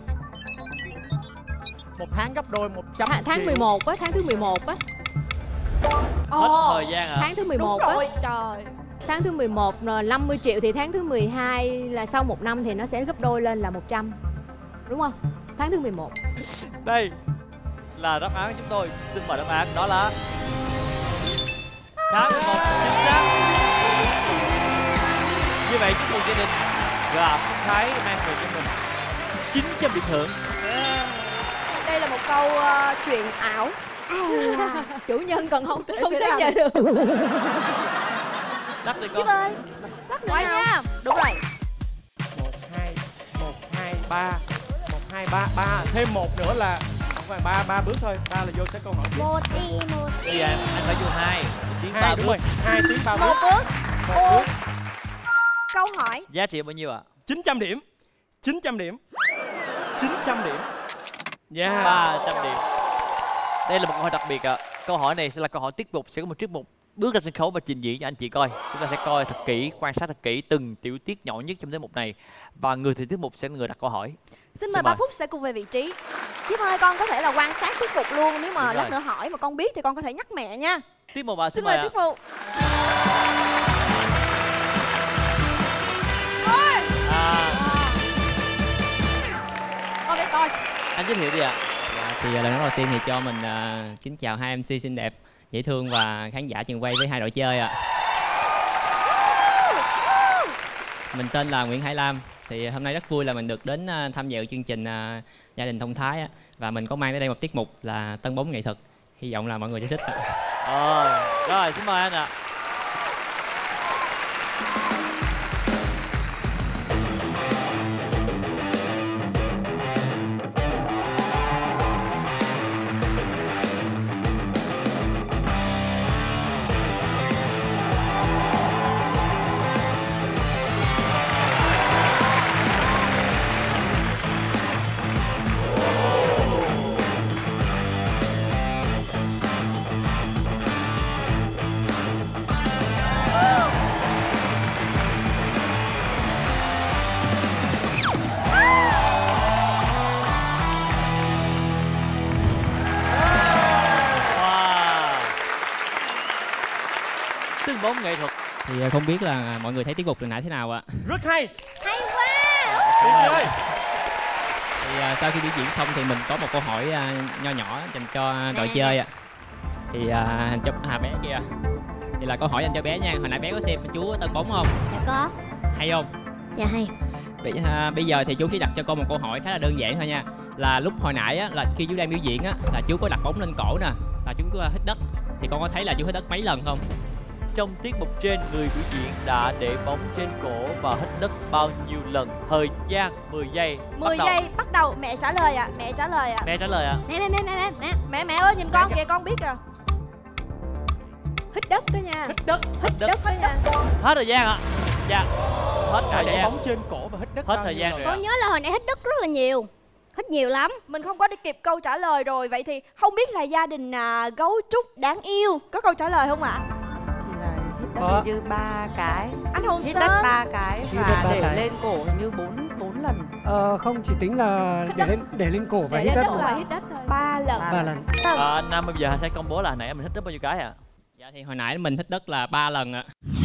Một tháng gấp đôi một trăm Tháng, tháng triệu. mười một á, tháng thứ mười một á. Hết Ồ, thời gian ạ. Tháng thứ mười đúng một á. rồi, trời. Tháng thứ mười một là năm mươi triệu thì tháng thứ mười hai là sau một năm thì nó sẽ gấp đôi lên là một trăm. Đúng không? Tháng thứ mười một. Đây là đáp án của chúng tôi. Xin mời đáp án đó là tháng một. Chính xác. Như vậy chúc mừng gia đình và Thái mang về cho mình chín trăm điểm thưởng. Đây là một câu ờ, chuyện ảo. Chủ nhân còn không Để không sẽ xác làm. nhận được. Đắt đi Chíp con. ơi, bắt nữa nha. Đúng rồi. Một, hai, một, hai, ba. Một, hai, ba, ba. Thêm một nữa là không phải ba, ba bước thôi. Ba là vô sẽ câu hỏi tiếp. Một đi, một đi. Bây giờ anh, anh phải vô hai tiếng ba Hai, đúng bước. rồi. Hai tiếng ba Một bước. bước. Một Ô. bước. Câu hỏi. Giá trị bao nhiêu ạ? chín trăm điểm. chín trăm điểm. chín trăm điểm. Yeah. ba trăm điểm. Đây là một câu hỏi đặc biệt ạ. Câu hỏi này sẽ là câu hỏi tiết mục, sẽ có một tiết mục bước ra sân khấu và trình diễn cho anh chị coi. Chúng ta sẽ coi thật kỹ, quan sát thật kỹ từng tiểu tiết nhỏ nhất trong tiết mục này và người thì tiết mục sẽ là người đặt câu hỏi. Xin mời ba Phúc sẽ cùng về vị trí. Chíp ơi, con có thể là quan sát tiết mục luôn. Nếu mà Đúng lát rồi. nữa hỏi mà con biết thì con có thể nhắc mẹ nha. Tiết mục ạ, xin, Xin mời mời ạ. tiết mục. À, Con để coi. anh giới thiệu đi ạ. Dạ, thì lần đầu tiên thì cho mình à, kính chào hai em xê xinh đẹp, dễ thương và khán giả trường quay với hai đội chơi ạ. Mình tên là Nguyễn Hải Lam. Thì hôm nay rất vui là mình được đến à, tham dự chương trình à, Gia đình thông thái á. Và mình có mang tới đây một tiết mục là tân bóng nghệ thuật. Hy vọng là mọi người sẽ thích ạ. Ờ, rồi xin mời anh ạ. Wow. Tân bóng nghệ thuật Thì à, không biết là mọi người thấy tiết mục lần nãy thế nào ạ? Rất hay. Hay quá. Tuyệt vời. Thì à, sau khi biểu diễn xong thì mình có một câu hỏi à, nho nhỏ dành cho đội chơi ạ. Thì à, cho à, bé kia. Thì là câu hỏi dành cho bé nha. Hồi nãy bé có xem chú Tân Bóng không? Dạ có. Hay không? Dạ hay. Bây, à, bây giờ thì chú sẽ đặt cho con một câu hỏi khá là đơn giản thôi nha. Là lúc hồi nãy á, là khi chú đang biểu diễn á, là chú có đặt bóng lên cổ nè, là chú có hít đất. Thì con có thấy là chú hít đất mấy lần không? Trong tiết mục trên, người biểu diễn đã để bóng trên cổ và hít đất bao nhiêu lần? Thời gian mười giây. mười giây bắt đầu. Mẹ trả lời ạ. À. Mẹ trả lời ạ. À. Mẹ trả lời ạ. À. Mẹ mẹ mẹ mẹ mẹ. Mẹ mẹ ơi nhìn con kìa, con biết à. Hít đất đó nha. Hít đất. Hít đất, đất đó nha. Hết thời gian ạ. Dạ. Hết thời Để gian. bóng trên cổ và hít đất. Hết thời gian rồi. Con nhớ là hồi nãy hít đất rất là nhiều. Hít nhiều lắm. Mình không có đi kịp câu trả lời rồi. Vậy thì không biết là gia đình à, gấu trúc đáng yêu có câu trả lời không ạ? À? Thì là hít đất hình như ba cái. Anh Hùng Hít Sơn. đất ba cái Hít đất và ba để cái. lên cổ hình như bốn bốn lần. Ờ, không, chỉ tính là để lên để lên cổ và Để hít lên đất đất thôi. và hít đất thôi. Ba lần. Ba lần. À, anh Nam bây giờ sẽ công bố là hồi nãy mình hít đất bao nhiêu cái ạ? À? Dạ thì hồi nãy mình hít đất là ba lần ạ.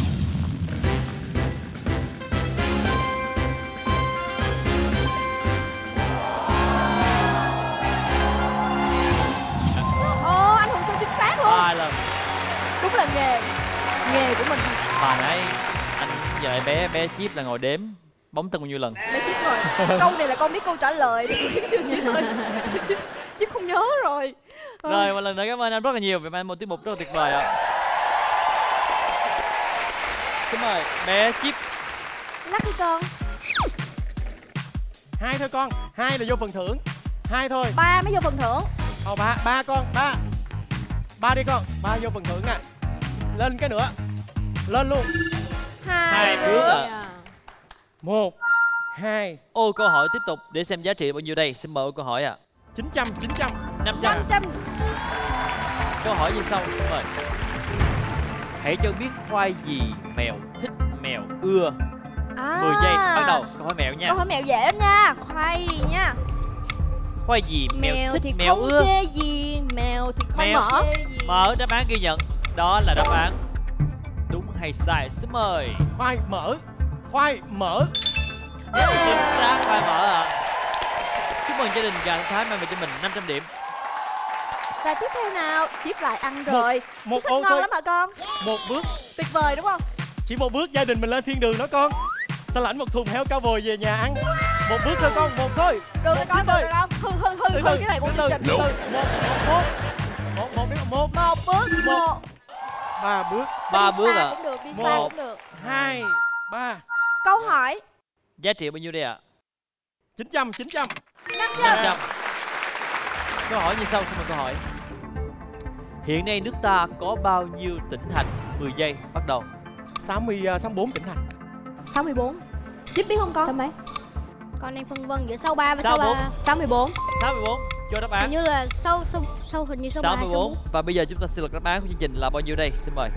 Ồ, anh Hùng Sơn chính xác luôn. Ba lần. Đúng là nghề nghề của mình. Mà nãy anh giờ bé bé Chip là ngồi đếm bóng tân bao nhiêu lần? Bé Chip rồi. Câu này là con biết câu trả lời. Chip Chip không nhớ rồi. Rồi một lần nữa cảm ơn anh rất là nhiều vì anh một tiết mục rất là tuyệt vời ạ. Xin mời bé Chip. Lắc đi con. Hai thôi con. Hai là vô phần thưởng. Hai thôi. Ba mới vô phần thưởng. Ờ ba, ba con, ba. Ba đi con, ba vô phần thưởng nè. Lên cái nữa. Lên luôn. Hai, Hai bước ạ. Dạ. Một, hai. Ô câu hỏi tiếp tục để xem giá trị bao nhiêu đây. Xin mời ô câu hỏi ạ. Chín trăm, chín trăm. Năm trăm. năm trăm. Câu hỏi như sau. Xin mời. Hãy cho biết khoai gì mèo thích mèo ưa. À. mười giây bắt đầu. Câu hỏi mèo nha. Câu hỏi mèo dễ lắm nha. Khoai nha. Khoai gì mèo, Mèo thích thì mèo không ưa. chê gì. Mèo thì không Mèo. mở. Mở đáp án ghi nhận. Đó là đáp án đúng hay sai? Xin mời. Khoai mỡ. Khoai mỡ. Chính xác, khoai mỡ ạ. À. Chúc mừng gia đình Gà Thông Thái mang về cho mình năm trăm điểm. Và tiếp theo nào? Chip lại ăn rồi. Một Chip ô ngon thôi. lắm hả con? Một bước. Tuyệt vời đúng không? Chỉ một bước gia đình mình lên thiên đường đó con. Sẽ lãnh một thùng heo cao bồi về nhà ăn. Một bước thôi con, một thôi. Được rồi con, được rồi con. Hư hư hư hư cái này của chương trình. Từ từ. Một, một, một, một, một, một, Một bước, một. ba bước. Ba Đi bước xa ạ. cũng được, đi xa Một. cũng được. Hai, ba. Câu hỏi. Giá trị bao nhiêu đây ạ? Chín trăm, chín trăm. năm năm trăm. trăm. Câu hỏi như sau, xin mời câu hỏi. Hiện nay nước ta có bao nhiêu tỉnh thành? mười giây bắt đầu. sáu mươi, sáu mươi bốn tỉnh thành. sáu mươi bốn. Chip biết không con? Sáu mấy? Con đang phân vân giữa sau ba và Sáu sau bốn. ba. sáu mươi bốn. sáu mươi bốn. Cho đáp Hình án. như là sau sau sau hình như sau sáu ba mươi sau bốn. Và bây giờ chúng ta sẽ lật đáp án của chương trình là bao nhiêu đây? Xin mời.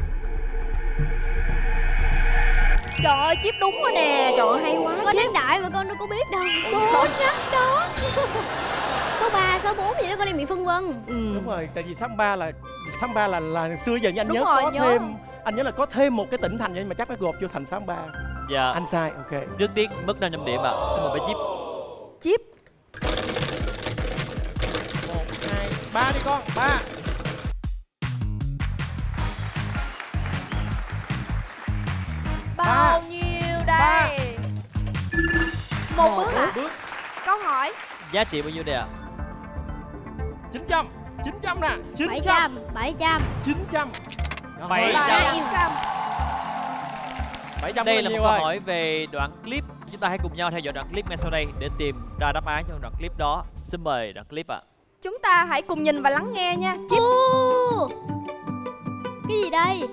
Trời ơi, Chip đúng rồi nè. Trời ơi, hay quá. Con đang đại mà con đâu có biết đâu. Con nhắc đó. Số ba, số bốn gì đó con đang bị phân vân. Ừ. Đúng rồi, tại vì sáu ba là sáu ba là là xưa giờ như anh Đúng nhớ rồi, có nhớ. thêm, anh nhớ là có thêm một cái tỉnh thành vậy mà chắc nó gộp vô thành sáu ba. Dạ. Anh sai, ok. Rất tiếc mất năm trăm điểm ạ. Xin mời bé Chip. Chip. Một, hai, ba đi con, ba. Bao nhiêu đây? Một bước ạ. Bước. Câu hỏi. Giá trị bao nhiêu đây ạ? Chín trăm, chín trăm nè, chín Bảy trăm, trăm, bảy trăm. chín trăm. Bảy trăm. bảy trăm. Bảy trăm Đây là một nhiều câu rồi. hỏi về đoạn clip. Chúng ta hãy cùng nhau theo dõi đoạn clip ngay sau đây để tìm ra đáp án trong đoạn clip đó. Xin mời đoạn clip ạ. Chúng ta hãy cùng nhìn và lắng nghe nha. Chip. Ô, cái gì đây?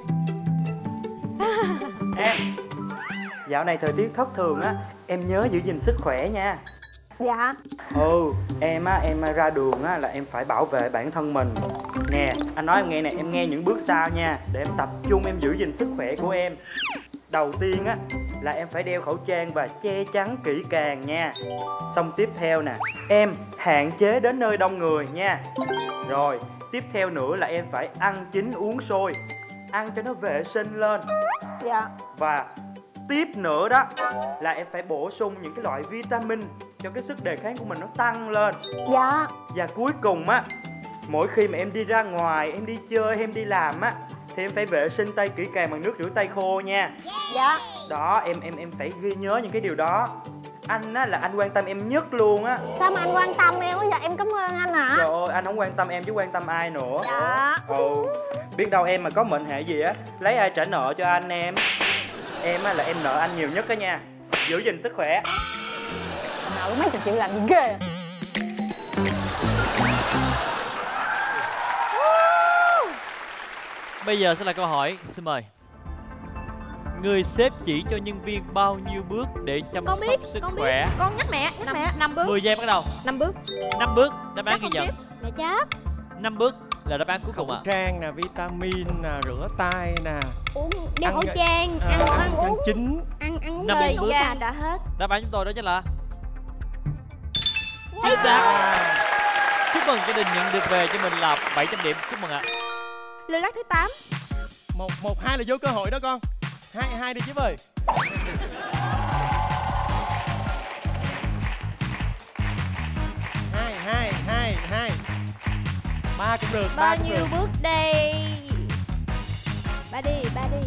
Em, dạo này thời tiết thất thường á, em nhớ giữ gìn sức khỏe nha. Dạ. Ừ, em á, em ra đường á là em phải bảo vệ bản thân mình. Nè, anh nói em nghe nè, em nghe những bước sau nha, để em tập trung em giữ gìn sức khỏe của em. Đầu tiên á là em phải đeo khẩu trang và che chắn kỹ càng nha. Xong tiếp theo nè, em hạn chế đến nơi đông người nha. Rồi, tiếp theo nữa là em phải ăn chín uống sôi. ăn cho nó vệ sinh lên. Dạ. Và tiếp nữa đó là em phải bổ sung những cái loại vitamin cho cái sức đề kháng của mình nó tăng lên. Dạ. Và cuối cùng á, mỗi khi mà em đi ra ngoài, em đi chơi, em đi làm á, thì em phải vệ sinh tay kỹ càng bằng nước rửa tay khô nha. Dạ. Đó, em em em phải ghi nhớ những cái điều đó. Anh á là anh quan tâm em nhất luôn á. Sao mà anh quan tâm em quá vậy? Em cảm ơn anh ạ. Trời ơi, anh không quan tâm em chứ quan tâm ai nữa. Dạ. Ừ, biết đâu em mà có mệnh hệ gì á, lấy ai trả nợ cho anh em. Em á là em nợ anh nhiều nhất đó nha. Giữ gìn sức khỏe. Nợ mấy chục triệu làm gì ghê. Bây giờ sẽ là câu hỏi, xin mời. Người sếp chỉ cho nhân viên bao nhiêu bước để chăm Con sóc biết, sức con khỏe? biết. Con nhắc mẹ, nhắc năm, mẹ. năm bước. mười giây bắt đầu. Năm bước. năm bước, đáp án Chắc ghi con nhận. Dạ chắc. năm bước là đáp án cuối cùng ạ. Khẩu trang nè, vitamin nè, rửa tay nè, Uống, đeo Ăn khẩu gà- trang, à, ăn ăn, ăn uống, chín. ăn ăn uống Năm gì bước. Dạ đã hết. Đáp án chúng tôi đó chính là Thấy chính xác. Chúc mừng gia đình nhận được về cho mình là bảy trăm điểm. Chúc mừng ạ. Lưu lắc thứ tám. Một, một, hai là vô cơ hội đó con. Hai, hai đi chứ ơi. Hai, hai, hai, hai. Ba cũng được, ba Bao cũng nhiêu được. bước đây? Ba đi, ba đi.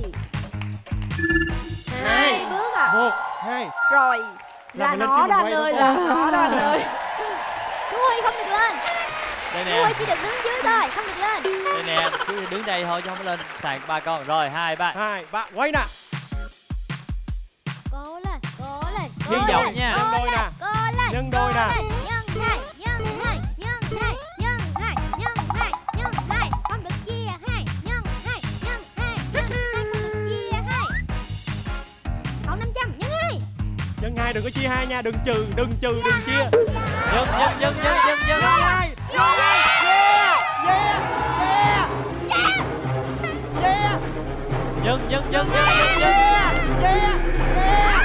Hai bước à? Một, hai. Rồi. Là Là mình lên nó kia đó mình anh quay ơi, đúng là không? nó đó anh ơi. Chú Huy không được lên. Đây Chú nè, Huy chỉ được đứng dưới thôi, không được lên. đây nè, chú đứng đây thôi chứ không có lên sàn ba con. Rồi, hai, ba. Hai, ba, quay nè. Cố lên, cố lên. Hy cố vọng lên, nha. cố Nhân đôi lên, nè. cố lên, Nhân đôi cố nè. lên. Nhân hai, nhân hai, nhân hai, nhân hai, nhân hai, nhân hai. Không được chia hai, nhân hai, nhân hai, nhân hai, không được chia hai. Cộng năm trăm, nhân hai. Nhân hai đừng có chia hai nha, đừng trừ, đừng trừ, đừng chia. Nhân, nhân, nhân, nhân, nhân, nhân. Hai, yeah, yeah, yeah, yeah, yeah, Nhân, nhân, nhân, nhân, nhân, nhân. yeah, yeah, yeah.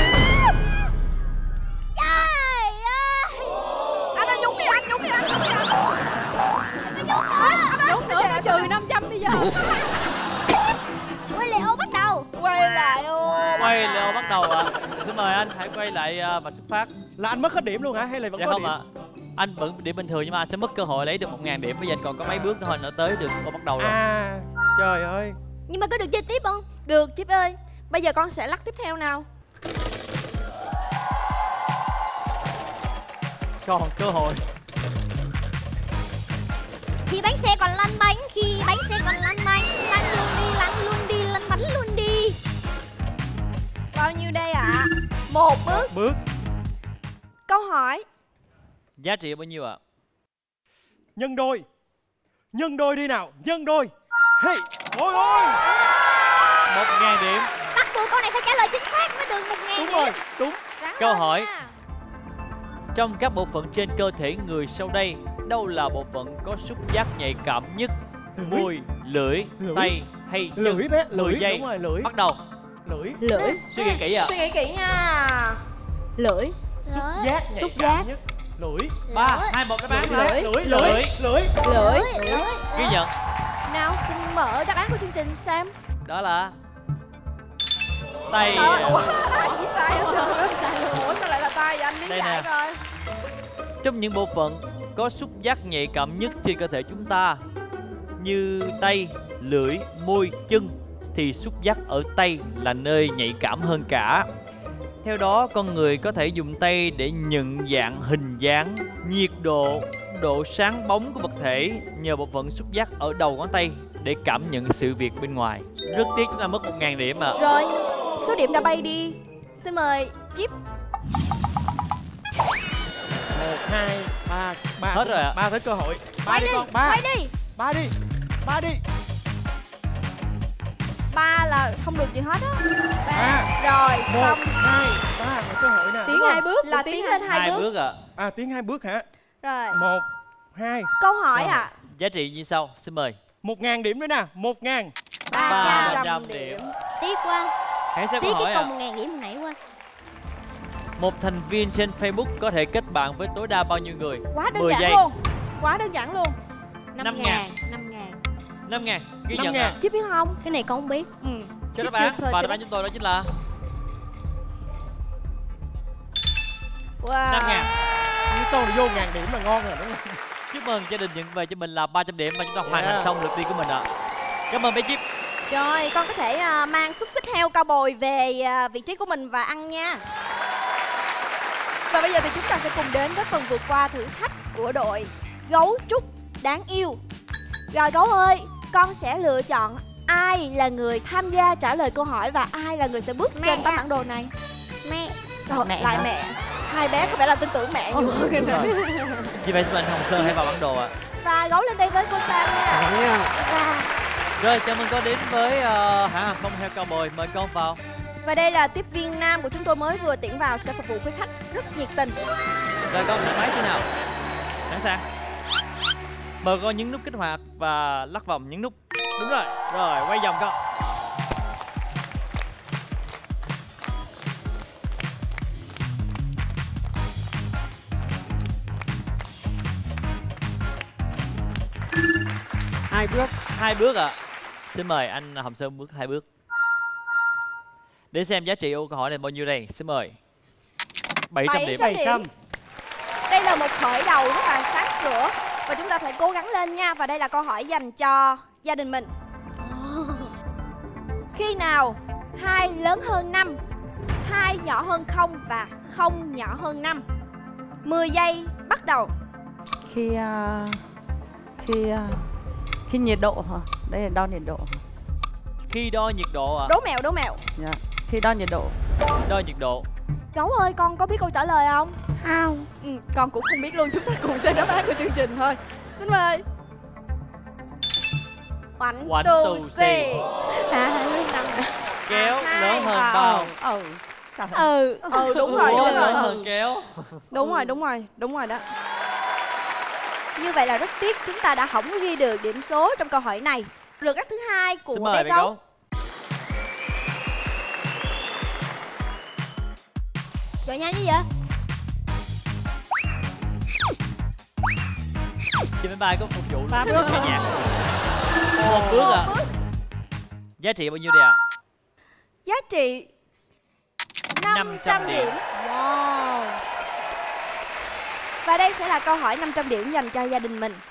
Trời ơi. Anh ơi nhúng đi anh, nhúng đi anh, nhúng đi anh. Đúng nữa, nó trừ năm trăm bây giờ. Quay lại ô bắt đầu. Quay lại ô. Quay lại bắt đầu ạ. Xin mời anh hãy quay lại à, và xuất phát. Là anh mất hết điểm luôn hả? Hay là vẫn Dạ có không điểm? ạ. Anh vẫn điểm bình thường nhưng mà anh sẽ mất cơ hội lấy được một ngàn điểm. Bây giờ anh còn có mấy bước nữa thôi nữa tới được ô bắt đầu rồi. À, trời ơi. Nhưng mà có được chơi tiếp không? Được Chip ơi. Bây giờ con sẽ lắc tiếp theo nào. Còn cơ hội. Khi bánh xe còn lăn bánh, khi bánh xe còn lăn bánh, lăn luôn đi, lăn luôn đi, lăn bánh luôn đi. Bao nhiêu đây ạ? Một bước. Bước. Câu hỏi. Giá trị bao nhiêu ạ? Nhân đôi. Nhân đôi đi nào, nhân đôi. Hey, ôi ôi. Một ngàn điểm. Bắt buộc con này phải trả lời chính xác mới được một ngàn Đúng điểm. rồi, đúng. Ráng Câu lên hỏi. nha. Trong các bộ phận trên cơ thể người sau đây, đâu là bộ phận có xúc giác nhạy cảm nhất? Môi, lưỡi, Lưỡi. tay hay chân? Lưỡi bé, mười lưỡi, giây. đúng rồi, lưỡi. Bắt đầu. Lưỡi. Lưỡi. Suy nghĩ kỹ ạ. Suy nghĩ kỹ nha. Lưỡi. Xúc Lưỡi. giác nhạy Xúc cảm giác. nhất. Lưỡi. Ba, hai, một đáp án. Lưỡi. Lưỡi, Lưỡi. lưỡi, lưỡi. Lưỡi. Lưỡi. Ghi nhận. Nào, cùng mở đáp án của chương trình xem. Đó là tay. Đó, ủa, chỉ sai không được. Ủa sao lại là tay vậy anh? Lý Đây giải nè. coi. Trong những bộ phận có xúc giác nhạy cảm nhất trên cơ thể chúng ta như tay, lưỡi, môi, chân thì xúc giác ở tay là nơi nhạy cảm hơn cả. Theo đó, con người có thể dùng tay để nhận dạng hình dáng, nhiệt độ, độ sáng bóng của vật thể nhờ bộ phận xúc giác ở đầu ngón tay để cảm nhận sự việc bên ngoài. Rất tiếc chúng ta mất một ngàn điểm ạ. Rồi, số điểm đã bay đi. Xin mời Chip. Một, hai, ba, ba. Hết rồi ạ. Ba tới cơ hội. Ba Quay đi đi, con, ba. quay đi. Ba đi. Ba đi. Ba là không được gì hết á. À. Rồi, Một, xong. hai, ba. Một cơ hội nè. Tiến hai bước. Là tiến lên hai Hai bước. bước ạ. À, tiến hai bước hả? Rồi, Một, hai. câu hỏi Rồi. ạ. Giá trị như sau, xin mời. Một ngàn điểm nữa nè. Một ngàn. Ba ba trăm. trăm điểm. Tiếc quá. Hãy xem Tiếc câu hỏi cái ạ. cùng một ngàn điểm hồi nãy quá. Một thành viên trên Facebook có thể kết bạn với tối đa bao nhiêu người? Quá đơn mười giản giây. luôn. Quá đơn giản luôn. Năm Năm ngàn. ngàn. Năm ngàn. năm ngàn. Ghi Ghi năm nhận ngàn. ạ. Chứ biết không? Cái này con không biết. Ừ. Cho Chip đáp án chưa chơi và chưa? đáp án chúng tôi đó chính là Wow. năm ngàn. Những câu này vô ngàn điểm là ngon rồi đúng không? Chúc mừng gia đình nhận về cho mình là ba trăm điểm và chúng ta hoàn Yeah. thành xong lượt đi của mình ạ. Cảm ơn bé Chip. Rồi, con có thể à, mang xúc xích heo cao bồi về à, vị trí của mình và ăn nha. Và bây giờ thì chúng ta sẽ cùng đến với phần vượt qua thử thách của đội Gấu Trúc đáng yêu. Rồi Gấu ơi, con sẽ lựa chọn ai là người tham gia trả lời câu hỏi và ai là người sẽ bước Mẹ trên tấm ạ. bản đồ này. Mẹ. Rồi, Mẹ lại hả? mẹ. Hai bé có vẻ là tin tưởng mẹ nhiều hơn em rồi. Như vậy xin mời anh Hồng Sơn hãy vào bản đồ ạ. Và Gấu lên đây với cô Sam nha. Đó nha. Và, Rồi chào mừng con đến với uh, hãng hàng không heo cao bồi, mời con vào. và đây là tiếp viên nam của chúng tôi mới vừa tuyển vào sẽ phục vụ quý khách rất nhiệt tình. Rồi con thả máy thế nào? Sẵn sàng. Mời con nhấn nút kích hoạt và lắc vòng nhấn nút. Đúng rồi. Rồi quay vòng con. Hai bước. Hai bước ạ. Xin mời anh Hồng Sơn bước hai bước. Để xem giá trị của câu hỏi này bao nhiêu đây. Xin mời. bảy trăm điểm. bảy trăm. Đây là một khởi đầu rất là sáng sủa và chúng ta phải cố gắng lên nha. Và đây là câu hỏi dành cho gia đình mình. Khi nào hai lớn hơn năm, hai nhỏ hơn không và không nhỏ hơn năm? mười giây bắt đầu. Khi uh, khi uh, khi nhiệt độ hả? Đây là đo nhiệt độ hả? Khi đo nhiệt độ ạ. Đố mẹo, đố mẹo. Dạ. Khi đo nhiệt độ. Đo nhiệt độ. Gấu ơi, con có biết câu trả lời không? Không. Ừ, con cũng không biết luôn. Chúng ta cùng xem đáp án của chương trình thôi. Xin mời. Oánh Oánh tù tù xì. xì. À, hai mươi năm. Kéo Hai. lớn hơn À, bao. Ừ. Ừ. Ừ, ừ đúng rồi, Ủa, đúng lớn rồi. hơn kéo. Đúng rồi, đúng rồi, đúng rồi đó. Như vậy là rất tiếc chúng ta đã không ghi được điểm số trong câu hỏi này. Lượt cắt thứ hai của Xin bé mời bé Gấu. Gấu. Trời nhanh như vậy. Chị máy bay có phục vụ Ba bước. nghe nhạc. Một bước ạ. Giá trị bao nhiêu đây ạ? Giá trị năm năm trăm trăm điểm. điểm. Wow. Và đây sẽ là câu hỏi năm trăm điểm dành cho gia đình mình.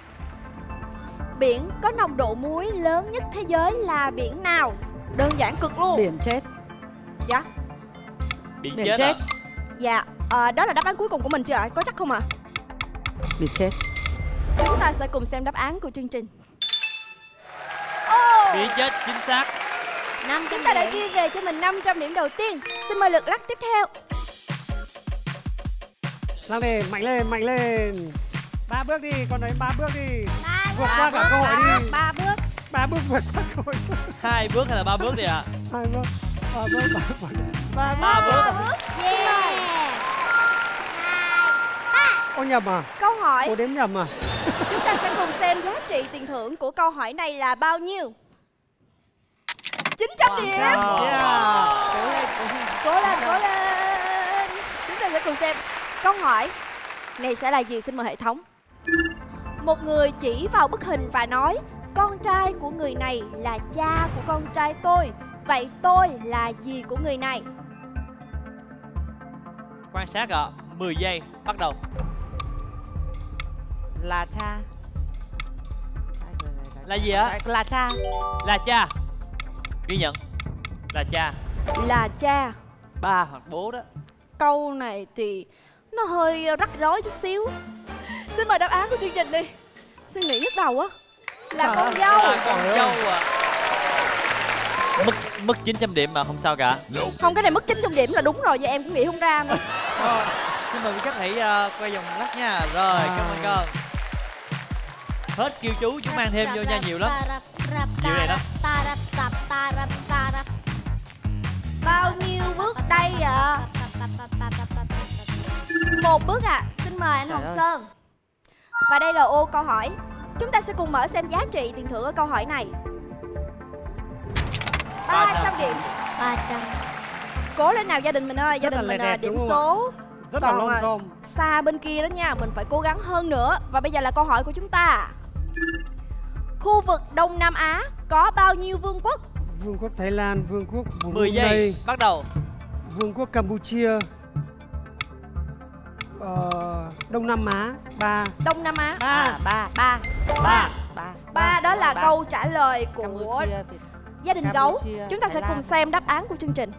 Biển có nồng độ muối lớn nhất thế giới là biển nào? Đơn giản cực luôn. Biển chết. Dạ. Biển, Biển chết, chết. ạ. Dạ, à, đó là đáp án cuối cùng của mình chưa ạ? Có chắc không ạ? Biển chết. Chúng ta sẽ cùng xem đáp án của chương trình. Oh, Biển chết chính xác. năm trăm chúng ta đã điểm. ghi về cho mình năm trăm điểm đầu tiên. Xin mời lượt lắc tiếp theo. Lăng lên, mạnh lên, mạnh lên. Ba bước đi, con đấy ba bước đi. Ba Vượt bước. qua cả cơ hội đi. Ba bước. Ba bước vượt qua cơ hội. Hai bước hay là ba bước đi ạ? Hai bước. Ba bước, ba bước. Ba bước. Ba bước. Yeah. Ô nhầm à? Câu hỏi Cô đếm nhầm à? chúng ta sẽ cùng xem giá trị tiền thưởng của câu hỏi này là bao nhiêu. chín trăm điểm. Yeah. Cố lên, cố lên. Chúng ta sẽ cùng xem câu hỏi này sẽ là gì. Xin mời hệ thống. Một người chỉ vào bức hình và nói: con trai của người này là cha của con trai tôi. Vậy tôi là gì của người này? Quan sát ạ. mười giây bắt đầu. Là cha. Là gì ạ? Là cha. Là cha. Ghi nhận. Là cha. Là cha. Ba hoặc bố đó. Câu này thì nó hơi rắc rối chút xíu. Xin mời đáp án của chương trình đi. Suy nghĩ nhức đầu á. Là con dâu. Là con dâu ạ. Mất mất chín trăm điểm mà không sao cả. Không, cái này mất chín trăm điểm là đúng rồi. Và em cũng nghĩ không ra nữa. Rồi, xin mời quý khách hãy uh, quay vòng lắc nha. Rồi, cảm ơn con. Hết kêu chú, chú mang thêm vô nha, nhiều lắm. Nhiều này đó. Bao nhiêu bước đây ạ? Một bước ạ. À. Xin mời anh Trời Hồng ơi. Sơn. Và đây là ô câu hỏi. Chúng ta sẽ cùng mở xem giá trị tiền thưởng ở câu hỏi này. ba trăm điểm. ba trăm. Cố lên nào gia đình mình ơi. Gia Rất là đình mình lẹ à, đẹt, điểm đúng không ạ? số Rất là còn, lom à, xôm. xa bên kia đó nha. Mình phải cố gắng hơn nữa. Và bây giờ là câu hỏi của chúng ta. Khu vực Đông Nam Á có bao nhiêu vương quốc? Vương quốc Thái Lan, Vương quốc mười giây, Brunei, bắt đầu. Vương quốc Campuchia, ờ, Đông Nam Á, ba. Đông Nam Á. Ba, ba, Ba. ba, ba. Ba đó là Ba. câu trả lời của Campuchia, Việt- gia đình Gấu. Campuchia, Chúng ta sẽ Thái Lan. cùng xem đáp án của chương trình.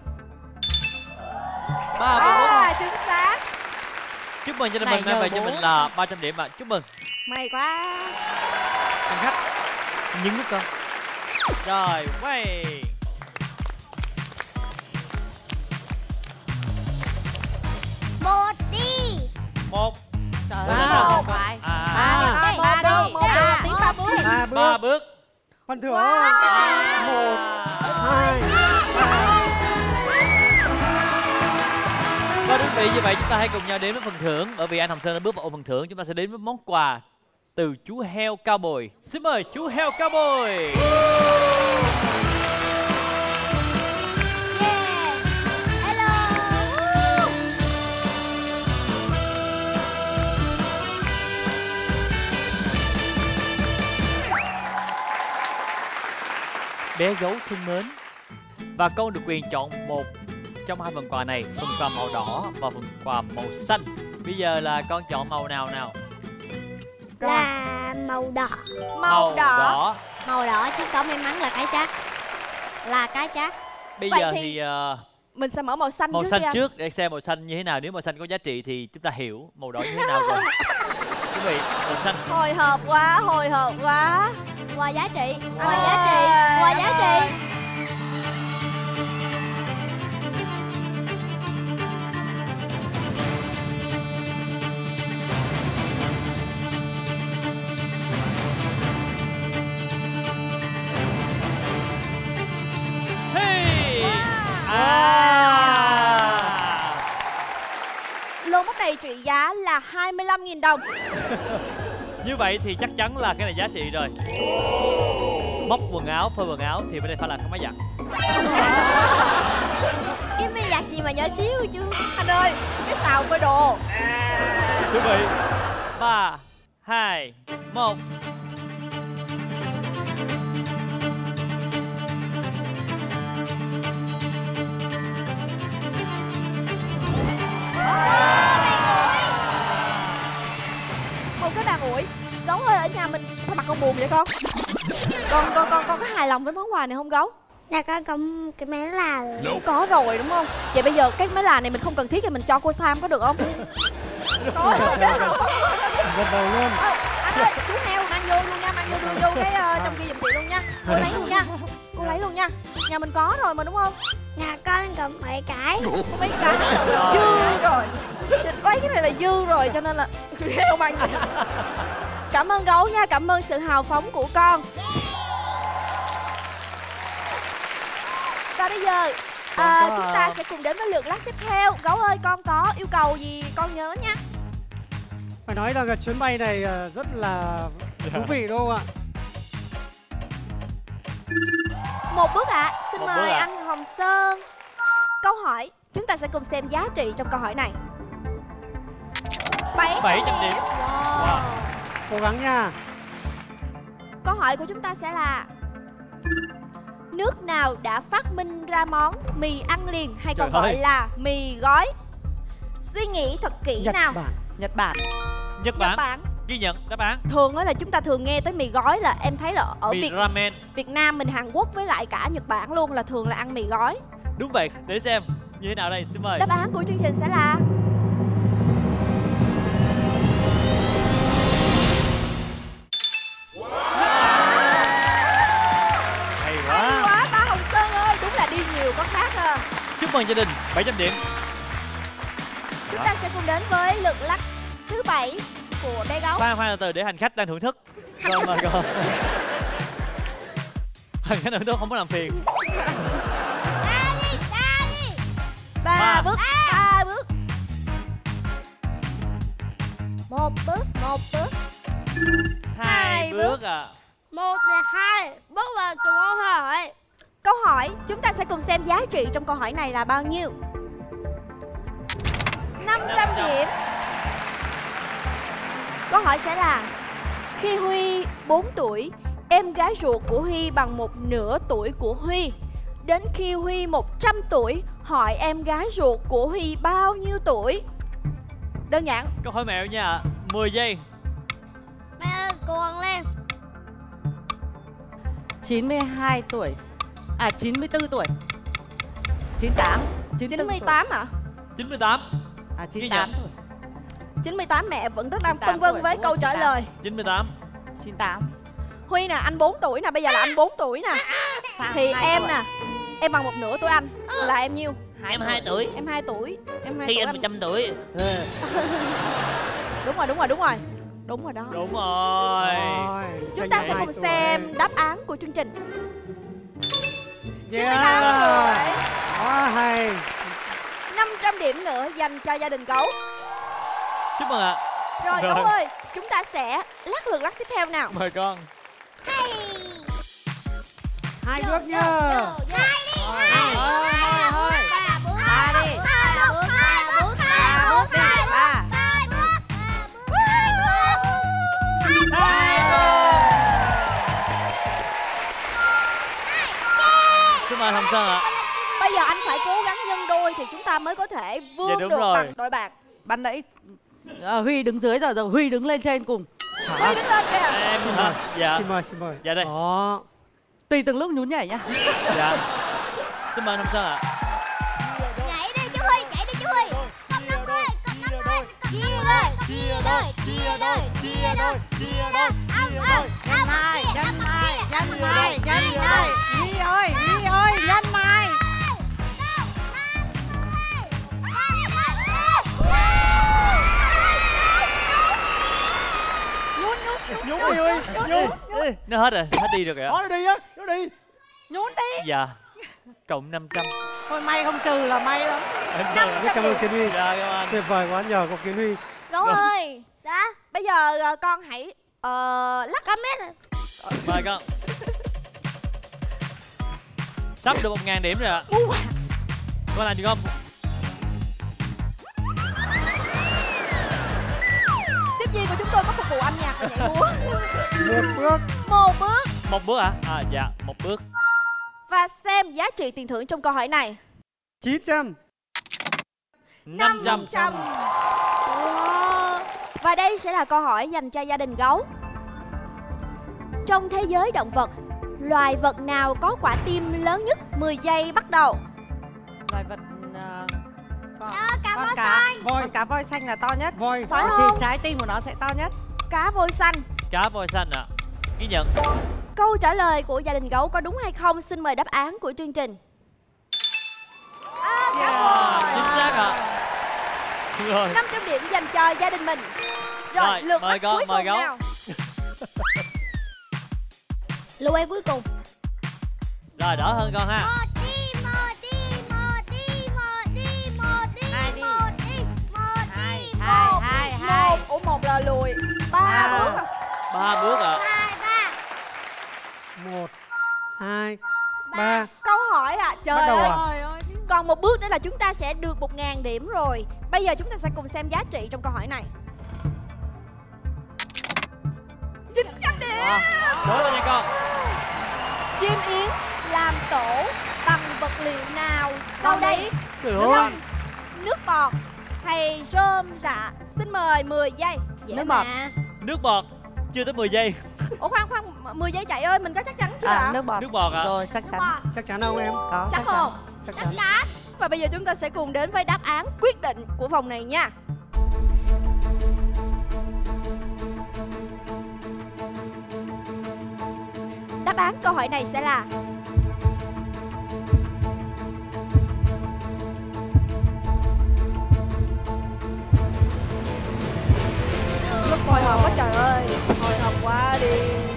Ba vương quốc. À, chính xác. Chúc mừng gia đình Này mình mang nhờ về cho bố. mình là ba trăm điểm ạ. Chúc mừng. May quá. Anh khách nhấn nút con. Rồi, quay. Một đi. Một. Trời Ba. ơi, Một. một phải. À, À, một ba đi. đi. Một Ba. đi. Tiếng ba bước. Ba ba bước. bước. Phần thưởng. Wow. Một, hai, ba. Và quý vị, như vậy chúng ta hãy cùng nhau đến với phần thưởng. Bởi vì anh Hồng Sơn đã bước vào ô phần thưởng, chúng ta sẽ đến với món quà từ chú heo cao bồi. Xin mời chú heo cao bồi. Yeah. Hello. Bé gấu thân mến, và con được quyền chọn một trong hai phần quà này, phần quà màu đỏ và phần quà màu xanh. Bây giờ là con chọn màu nào nào? Là màu đỏ. Màu đỏ. Màu đỏ chứng tỏ may mắn là cái chắc. Là cái chắc. Bây Vậy giờ thì- thì ờ, Mình sẽ mở màu xanh màu trước xanh đi anh. trước để xem màu xanh như thế nào. Nếu màu xanh có giá trị thì chúng ta hiểu màu đỏ như thế nào rồi. Quý vị, màu xanh. Hồi hộp quá, hồi hộp quá. Qua giá trị. À. Qua giá trị. Qua giá trị. Hey! À! Lô móc này trị giá là hai mươi lăm nghìn đồng. Như vậy thì chắc chắn là cái này giá trị rồi. Móc quần áo, phơi quần áo thì bên đây phải là không máy giặt. Cái máy giặt gì mà nhỏ xíu chứ. Anh ơi, cái xào phơi đồ. Quý vị, ba, hai, một. Một cái bàn ủi. Gấu ơi, ở nhà mình sao mặt con buồn vậy con? Con con con con có hài lòng với món quà này không Gấu? Là con cầm cái máy là Có rồi đúng không? Vậy bây giờ cái máy là này mình không cần thiết thì mình cho cô Sam có được không? Có rồi đó. Gật đầu luôn. Ờ, anh ơi, chú heo mang vô luôn nha, mang vô luôn vô cái uh, trong kia giùm chị luôn nha. Cô lấy luôn nha. Cô lấy luôn nha. Nhà mình có rồi mà đúng không? nhà con cầm mấy cái. Có mấy cái là dư rồi. Lấy cái này là dư rồi cho nên là heo mang vậy. Cảm ơn Gấu nha, cảm ơn sự hào phóng của con. Và bây giờ à, chúng ta sẽ cùng đến với lượt lắc tiếp theo. Gấu ơi, con có yêu cầu gì con nhớ nha. Phải nói rằng là chuyến bay này ờ, rất là thú vị đúng không ạ? Một bước ạ. Xin Một mời bước ạ. anh Hồng Sơn. Câu hỏi, chúng ta sẽ cùng xem giá trị trong câu hỏi này. bảy bảy trăm điểm. Wow. Cố gắng nha. Câu hỏi của chúng ta sẽ là: nước nào đã phát minh ra món mì ăn liền hay còn Trời gọi ơi. là mì gói? Suy nghĩ thật kỹ Nhật nào. Bản. Nhật Bản. Nhật Nhật Bản. Bản. Ghi nhận đáp án. Thường á là chúng ta thường nghe tới mì gói là em thấy là ở Mì Việt ramen. Việt Nam mình, Hàn Quốc với lại cả Nhật Bản luôn là thường là ăn mì gói. Đúng vậy. Để xem như thế nào đây. Xin mời. Đáp án của chương trình sẽ là Hay hay quá. quá ba Hồng Sơn ơi, đúng là đi nhiều có khác à. Chúc mừng gia đình. bảy trăm điểm. Chúng ta sẽ cùng đến với lượt lắc thứ bảy của bé Gấu. Khoan khoan từ từ để hành khách đang thưởng thức. Rồi mời con. Hành khách thưởng thức không có làm phiền. Ba Ba. bước, ba bước. Một bước, một bước. Hai Hai bước à. Một là hai. Bước vào câu hỏi. Câu hỏi, chúng ta sẽ cùng xem giá trị trong câu hỏi này là bao nhiêu. năm trăm điểm. Câu hỏi sẽ là: khi Huy bốn tuổi em gái ruột của Huy bằng một nửa tuổi của Huy. Đến khi Huy một trăm tuổi, hỏi em gái ruột của Huy bao nhiêu tuổi? Đơn giản. Câu hỏi mẹo nha. mười giây. Mẹ ơi, còn lên. chín mươi hai tuổi. À chín mươi tư tuổi. chín mươi tám. chín mươi tám ạ? À? chín mươi tám. À chín mươi tám tuổi. chín mươi tám, mẹ vẫn rất đang phân vân với câu trả lời. chín mươi tám. chín mươi tám. Huy nè, anh bốn tuổi nè, bây giờ là anh bốn tuổi nè. Thì em nè, em bằng một nửa tuổi anh, là em nhiêu? Em hai tuổi. Em hai tuổi. Em hai Khi tuổi anh một trăm tuổi. Đúng rồi, đúng rồi, đúng rồi. Đúng rồi đó. Đúng rồi. Chúng ta sẽ cùng xem đáp án của chương trình. Yeah. Quá hay. năm trăm điểm nữa dành cho gia đình Gấu. Chúc mừng ạ. Rồi, Rồi. Gấu ơi, chúng ta sẽ lắc lượt lắc tiếp theo nào. Mời con. Hai bước nha. Hai đi. Hai thôi, hai thôi. Ba bước. Ba đi. Ba bước. Ba bước. Ba bước. Ba Ba. Ba bước. Hai bước. Chúc mừng Hồng Sơn ạ. Bây giờ anh phải cố gắng nhân đôi thì chúng ta mới có thể vươn Dạ, đúng được rồi. bằng đội bạn. Ban nãy à, Huy đứng dưới rồi, giờ Huy đứng lên trên cùng. Huy đứng lên kìa. Em hả? Dạ. Xin mời, xin mời. Dạ đây. Đó. Tùy từng lúc nhún nhảy nhá. Dạ. Chúc mừng Hồng Sơn ạ. Nhảy đi chú Huy, nhảy đi chú Huy. Cầm năm mươi, cầm năm mươi. Chia đôi, chia đôi, chia đôi, chia đôi, chia đôi. Âm âm, Nhân hai, nhân hai, nhân hai, nhân hai. Huy ơi, Huy ơi, nhân hai. Nhún đi Huy, nhún. Nó hết rồi, hết đi rồi kìa. Nó đi á, nó đi. Nhún đi. Dạ. Cộng năm trăm. Thôi may không trừ là may lắm. Em Rất cảm ơn Kiến Huy. Dạ cảm ơn. Tuyệt vời quá, nhờ có Kiến Huy. Gấu ơi. Đó. Bây giờ ờ, con hãy uh, lắc Comment. Mời con. Sắp được một ngàn điểm rồi ạ. Ngu. Con làm gì không? Tiếp viên của chúng tôi có phục vụ âm nhạc và nhảy múa. Một bước. Một bước. Một bước hả? À dạ, một bước. Và xem giá trị tiền thưởng trong câu hỏi này. chín trăm. năm trăm. Wow. Và đây sẽ là câu hỏi dành cho gia đình Gấu. Trong thế giới động vật, loài vật nào có quả tim lớn nhất? mười giây bắt đầu. Loài vật uh, con, Đó, cá con voi cá xanh. voi. Con cá voi xanh là to nhất. Voi. Phải Thì không? trái tim của nó sẽ to nhất. Cá voi xanh. Cá voi xanh ạ. Ghi nhận. Câu trả lời của gia đình Gấu có đúng hay không? Xin mời đáp án của chương trình. À, cá voi. Chính xác ạ. Rồi. năm trăm điểm dành cho gia đình mình. Rồi, Rồi, lượt mời bắt con, cuối mời cùng Gấu. nào. Lưu quay cuối cùng. Rồi đỡ hơn con ha. Một đi, một đi, một đi, một đi, một đi, Hai đi. một đi, một Hai, đi, hai, một hai, đi, hai. Một, ủa một là lùi. Ba Ba. bước à? Ba bước ạ. hai, ba. Một, hai, ba. Câu hỏi à? Trời Bắt đầu ơi. à? Trời ơi. Còn một bước nữa là chúng ta sẽ được một ngàn điểm rồi. Bây giờ chúng ta sẽ cùng xem giá trị trong câu hỏi này. chín trăm điểm. Wow. Đổ lên nha con. Chim yến làm tổ bằng vật liệu nào sau đây? Trời Đúng ơi. không? Nước bọt hay rơm rạ? Xin mời mười giây. Nước bọt. Nước bọt. Chưa tới mười giây. Ủa khoan khoan, mười giây chạy ơi, mình có chắc chắn chưa À, ạ? nước bọt. Nước bọt ạ. Rồi chắc Nước chắn. bọt. Chắc chắn không em? Có Chắc không? Chắc Chắc chắn. chắn. Và bây giờ chúng ta sẽ cùng đến với đáp án quyết định của vòng này nha. Đáp án câu hỏi này sẽ là rất hồi hộp quá trời ơi, hồi hộp quá đi.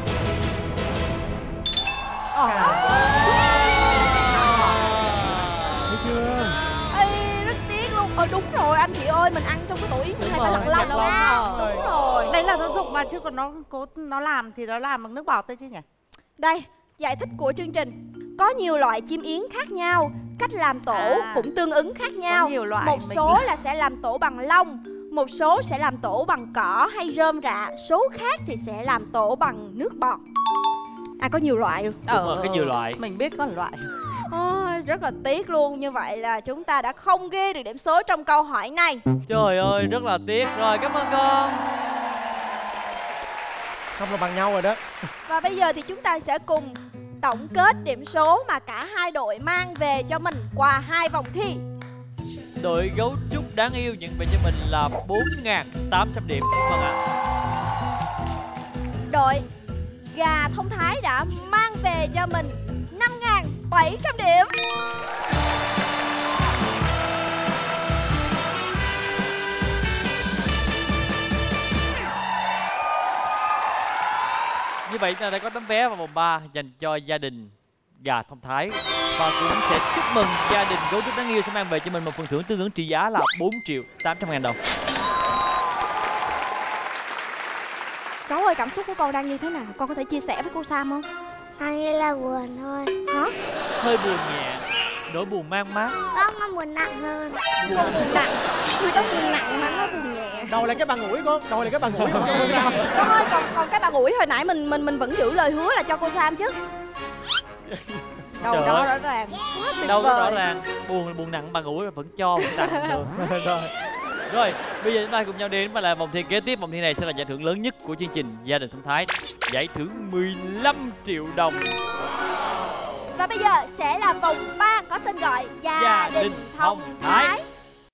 Thấy chưa? Ê, rất tiếc luôn. Ờ đúng rồi anh chị ơi, mình ăn trong cái tổ yến như này phải lật lật đúng ra. rồi. Đúng rồi. Đấy là nó dụng mà, chứ còn nó cố nó làm thì nó làm bằng nước bọt thôi chứ nhỉ. Đây, giải thích của chương trình. Có nhiều loại chim yến khác nhau, cách làm tổ À, cũng tương ứng khác nhau. nhiều loại Một mình- số là sẽ làm tổ bằng lông, một số sẽ làm tổ bằng cỏ hay rơm rạ, số khác thì sẽ làm tổ bằng nước bọt. À có nhiều loại luôn. Đúng rồi, có nhiều loại. Mình biết có loại. Ôi, rất là tiếc luôn. Như vậy là chúng ta đã không ghi được điểm số trong câu hỏi này. Trời ơi, rất là tiếc. Rồi, cảm ơn con. Không là bằng nhau rồi đó. Và bây giờ thì chúng ta sẽ cùng tổng kết điểm số mà cả hai đội mang về cho mình qua hai vòng thi. Đội gấu trúc đáng yêu nhận về cho mình là bốn nghìn tám trăm điểm. Vâng ạ. Đội gà thông thái đã mang về cho mình năm nghìn bảy trăm điểm. Như vậy là đã có tấm vé vào vòng ba dành cho gia đình gà thông thái. Và cũng sẽ chúc mừng gia đình gấu trúc đáng yêu sẽ mang về cho mình một phần thưởng tương ứng trị giá là bốn triệu tám trăm ngàn đồng. Cháu ơi, cảm xúc của con đang như thế nào? Con có thể chia sẻ với cô Sam không? Con như là buồn thôi. Hả? Hơi buồn nhẹ, nỗi buồn mang mát. Con nó buồn nặng hơn. Con buồn nặng. Người ta buồn nặng mà nó buồn nhẹ. Đầu là cái bàn ủi con, đầu là cái bàn ủi không cho cô Sam. Con ơi, còn còn cái bà ủi hồi nãy mình mình mình vẫn giữ lời hứa là cho cô Sam chứ. Đâu Trời đó ơi. rõ ràng. Quá tuyệt Đâu có vời. rõ ràng, buồn buồn nặng bàn ủi mà vẫn cho vẫn tặng được. Rồi. Rồi, bây giờ chúng ta cùng nhau đến và là vòng thi kế tiếp. Vòng thi này sẽ là giải thưởng lớn nhất của chương trình Gia đình thông thái. Giải thưởng mười lăm triệu đồng. Và bây giờ sẽ là vòng ba có tên gọi Gia, Gia đình đình thông thông thái. thái.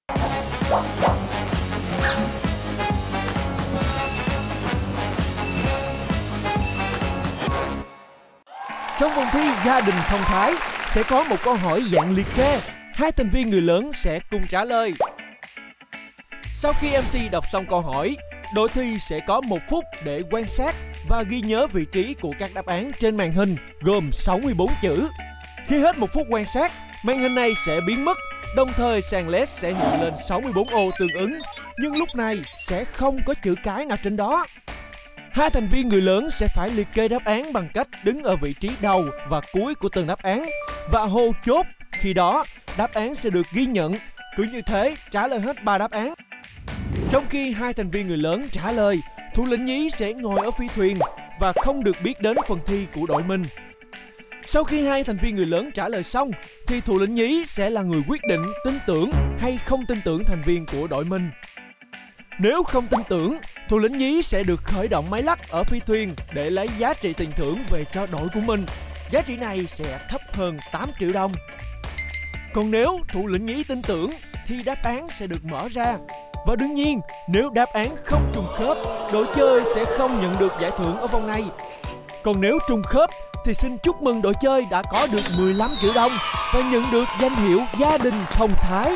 Trong vòng thi Gia đình thông thái sẽ có một câu hỏi dạng liệt kê. Hai thành viên người lớn sẽ cùng trả lời. Sau khi em xê đọc xong câu hỏi, đội thi sẽ có một phút để quan sát và ghi nhớ vị trí của các đáp án trên màn hình gồm sáu mươi bốn chữ. Khi hết một phút quan sát, màn hình này sẽ biến mất, đồng thời sàn led sẽ hiện lên sáu mươi bốn ô tương ứng, nhưng lúc này sẽ không có chữ cái nào trên đó. Hai thành viên người lớn sẽ phải liệt kê đáp án bằng cách đứng ở vị trí đầu và cuối của từng đáp án và hô chốt. Khi đó, đáp án sẽ được ghi nhận. Cứ như thế, trả lời hết ba đáp án. Trong khi hai thành viên người lớn trả lời, thủ lĩnh nhí sẽ ngồi ở phi thuyền và không được biết đến phần thi của đội mình. Sau khi hai thành viên người lớn trả lời xong, thì thủ lĩnh nhí sẽ là người quyết định tin tưởng hay không tin tưởng thành viên của đội mình. Nếu không tin tưởng, thủ lĩnh nhí sẽ được khởi động máy lắc ở phi thuyền để lấy giá trị tiền thưởng về cho đội của mình. Giá trị này sẽ thấp hơn tám triệu đồng. Còn nếu thủ lĩnh nhí tin tưởng thì đáp án sẽ được mở ra. Và đương nhiên, nếu đáp án không trùng khớp, đội chơi sẽ không nhận được giải thưởng ở vòng này. Còn nếu trùng khớp thì xin chúc mừng đội chơi đã có được mười lăm triệu đồng và nhận được danh hiệu Gia đình thông thái.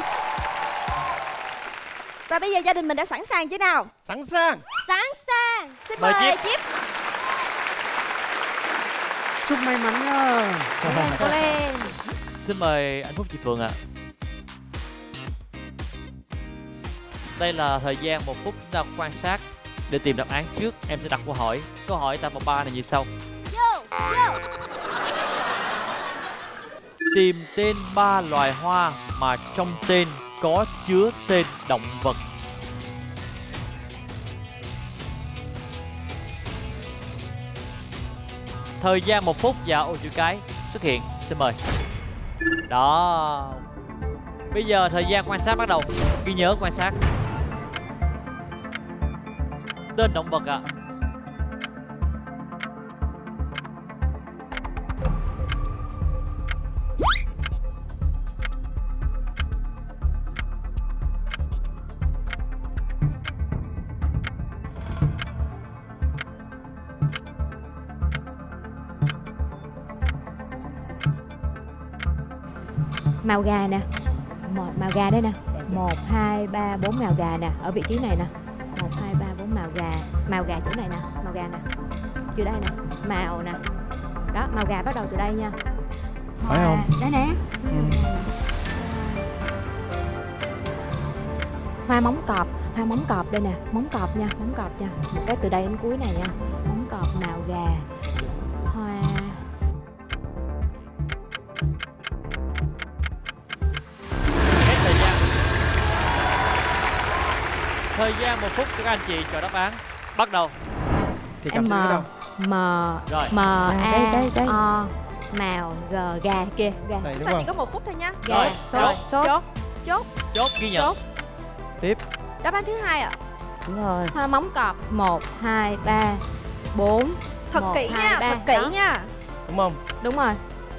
Và bây giờ gia đình mình đã sẵn sàng chứ nào? Sẵn sàng. Sẵn sàng. Xin Mời mời Chip. Chip. Chúc may mắn nha. Cố lên. Xin mời anh Phúc, chị Phượng ạ. Đây là thời gian một phút chúng ta quan sát để tìm đáp án trước. Em sẽ đặt câu hỏi. Câu hỏi tại vòng ba này như sau. Vô, vô. Tìm tên ba loài hoa mà trong tên có chứa tên động vật. Thời gian một phút và ô chữ cái xuất hiện. Xin mời. Đó. Bây giờ thời gian quan sát bắt đầu. Ghi nhớ quan sát. Tên động vật ạ. À. Màu gà nè, một màu gà đây nè, một hai ba bốn màu gà nè, ở vị trí này nè, một hai ba bốn màu gà, màu gà chỗ này nè, màu gà nè, từ đây nè, màu nè, đó màu gà bắt đầu từ đây nha. Hoa, phải không? Đó nè. Ừ. Hoa móng cọp, hoa móng cọp đây nè, móng cọp nha, móng cọp nha, một cái từ đây đến cuối này nha, móng cọp, màu gà, hoa. Thời gian một phút cho các anh chị chọn đáp án. Bắt đầu. Thì cầm M ở đâu? M Rồi. M À, A đây, đây, đây. O màu G gà kia gà. Đây đúng Chúng ta chỉ không? có một phút thôi nha. Gà. Rồi, Chốt, rồi. chốt. Chốt. Chốt. Chốt ghi nhận. Chốt. Tiếp. Đáp án thứ hai ạ. Đúng rồi. Hoa móng cọp. Một hai ba bốn. Thật Một, kỹ hai, nha, ba. thật kỹ Đó. nha. Đúng không? Đúng rồi.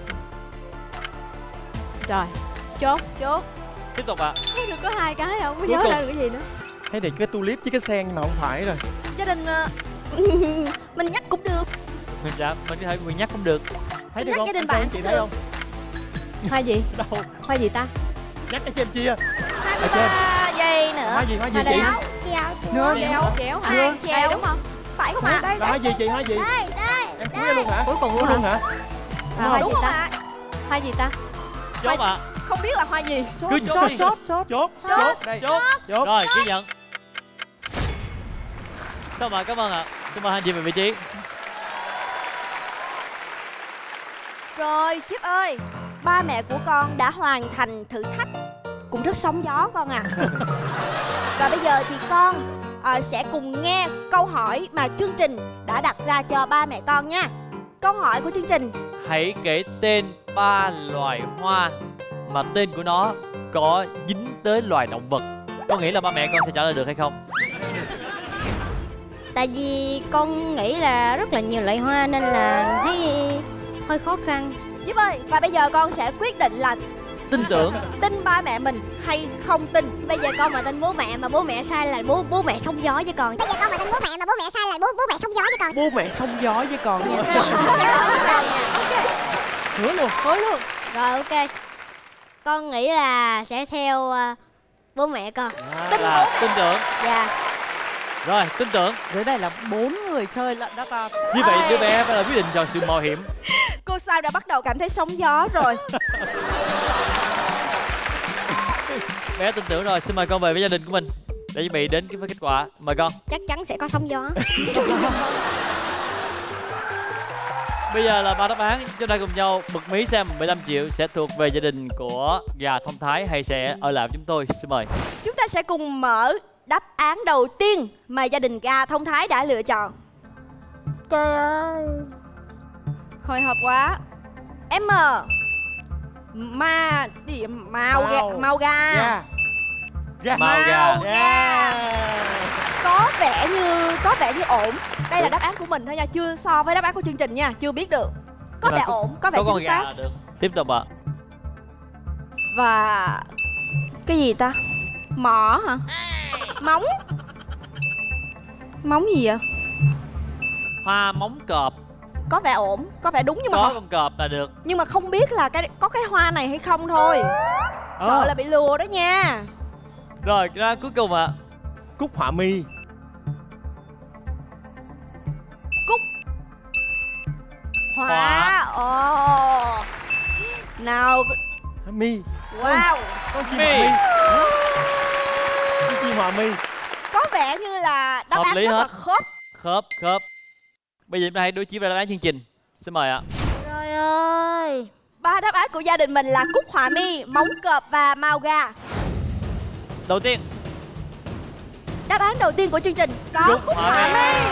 Rồi. Chốt. Chốt. Tiếp tục ạ. Được có hai cái không có Cuối nhớ cùng. ra được cái gì nữa. Thấy được cái tulip với cái sen nhưng mà không phải rồi. Gia đình ờ, mình nhắc cũng được. Mình đã mình có thể quyền nhắc cũng được. Thấy được Nhắc không? gia đình Anh xem bạn chị cũng thấy được. không? Hoa gì? Đâu? Hoa gì ta? Nhắc ở trên chia. hai Ở mươi trên. ba giây nữa. Hoa gì? Hoa gì Hoa đây chị? hả? Chéo Nữa. Chéo. Chéo hả? Hai Đây chéo. đúng không? Phải không ạ? Là hoa gì chị? Hoa gì? Đây, đây, Em cuối luôn hả? Cuối cùng Cuối luôn luôn hả? hả? À, hoa Đúng gì không ta? ạ? Hoa gì ta? Chốt ạ. Không biết là hoa gì. Cứ chốt Chốt, đi. chốt, chốt. Chốt. Chốt. Chốt. Đây. Chốt. Chốt. Rồi, ghi nhận. Xin mời, cảm ơn ạ. Xin mời hai chị về vị trí. Rồi, Chip ơi, ba mẹ của con đã hoàn thành thử thách cũng rất sóng gió con à. Và bây giờ thì con ờ, sẽ cùng nghe câu hỏi mà chương trình đã đặt ra cho ba mẹ con nha. Câu hỏi của chương trình: Hãy kể tên ba loài hoa mà tên của nó có dính tới loài động vật. Có nghĩ là ba mẹ con sẽ trả lời được hay không? Tại vì con nghĩ là rất là nhiều loại hoa nên là thấy hơi khó khăn. Chip ơi, và bây giờ con sẽ quyết định là Tin tưởng. tin ba mẹ mình hay không tin. Bây giờ con mà tin bố mẹ mà bố mẹ sai là bố bố mẹ sóng gió với con. Bây giờ con mà tin bố mẹ mà bố mẹ sai là bố bố mẹ sóng gió với con. Bố mẹ sóng gió với con nha. Hứa luôn, hứa luôn. Rồi ok. Con nghĩ là sẽ theo uh, bố mẹ con. À, là tin tưởng. Dạ. Rồi, tin tưởng. Dưới đây là bốn người chơi lận đó con. Như vậy đứa bé phải là quyết định chọn sự mạo hiểm. Cô Sao đã bắt đầu cảm thấy sóng gió rồi. Bé tin tưởng rồi, xin mời con về với gia đình của mình để chuẩn bị đến cái với kết quả. Mời con. Chắc chắn sẽ có sóng gió. Bây giờ là ba đáp án, chúng ta cùng nhau bật mí xem mười lăm triệu sẽ thuộc về gia đình của gà thông thái hay sẽ ở lại với chúng tôi. Xin mời. Chúng ta sẽ cùng mở đáp án đầu tiên mà gia đình gà thông thái đã lựa chọn. Trời ơi. Hồi hộp quá. M Ma gì màu gà, Màu. màu gà. Gà. Gà. Màu gà. Màu gà. Có vẻ như có vẻ như ổn. Đây là đáp án của mình thôi nha, chưa so với đáp án của chương trình nha, chưa biết được. Có Rồi, vẻ ổn, có vẻ có con chính gà xác. là được. Tiếp tục ạ. Và cái gì ta? Mỏ hả? Móng. Móng gì vậy? Hoa móng cọp. Có vẻ ổn, có vẻ đúng nhưng mà Có không, con cọp là được. nhưng mà không biết là cái có cái hoa này hay không thôi. Sợ Ờ. là bị lừa đó nha. Rồi, cái đáp án cuối cùng ạ. Cúc họa mi. Cúc Hoa. Ồ. Nào. Mi. Wow. Con chim Mi. họa mi. Con chim họa mi. Có vẻ như là đáp Hợp án lý rất là hết. khớp. Khớp, khớp. Bây giờ chúng ta hãy đối chiếu về đáp án chương trình. Xin mời ạ. Trời ơi. Ba đáp án của gia đình mình là cúc họa mi, móng cọp và màu gà. Đầu tiên, Đáp án đầu tiên của chương trình có Cúc cúc họa họa mi. mi.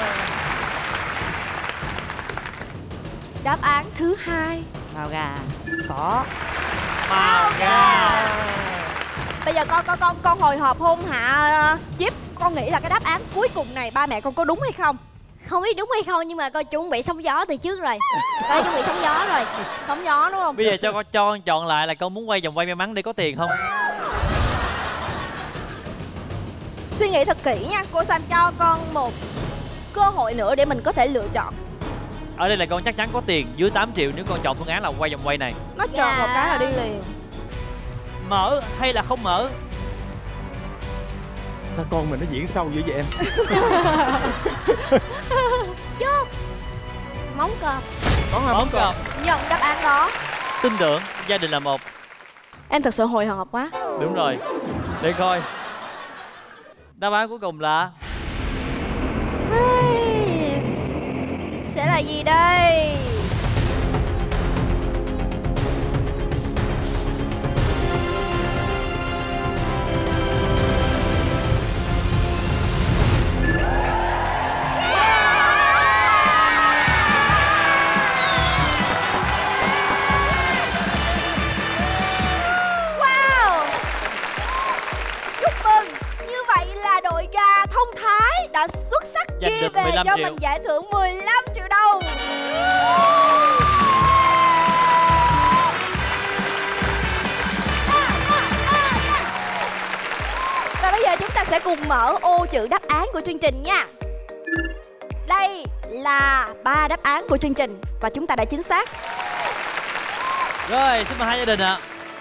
Đáp án thứ hai Màu gà. Có. màu gà. bây giờ con con con con hồi hộp hôn hả Chip? Con nghĩ là cái đáp án cuối cùng này ba mẹ con có đúng hay không? Không biết đúng hay không nhưng mà con chuẩn bị sóng gió từ trước rồi. Con chuẩn bị sóng gió rồi. Sóng gió đúng không? Bây giờ cho con cho con chọn lại là con muốn quay vòng quay may mắn để có tiền không? Suy nghĩ thật kỹ nha. Cô Sam cho con một cơ hội nữa để mình có thể lựa chọn. Ở đây là con chắc chắn có tiền dưới tám triệu nếu con chọn phương án là quay vòng quay này. Nó chọn Dạ. một cái là đi liền. Mở hay là không mở? Sao con mình nó diễn sâu dữ vậy em? Chúc. Móng cọp. Có hoa Móng móng cọp. cọp. Nhận đáp án đó. Tin tưởng gia đình là một. Em thật sự hồi hộp quá. Đúng rồi. Để coi. Đáp án cuối cùng là Sẽ là gì đây? đã xuất sắc Giành ghi được về mười lăm cho triệu. mình giải thưởng mười lăm triệu đồng. Và bây giờ chúng ta sẽ cùng mở ô chữ đáp án của chương trình nha. Đây là ba đáp án của chương trình và chúng ta đã chính xác. Rồi, xin mời hai gia đình ạ.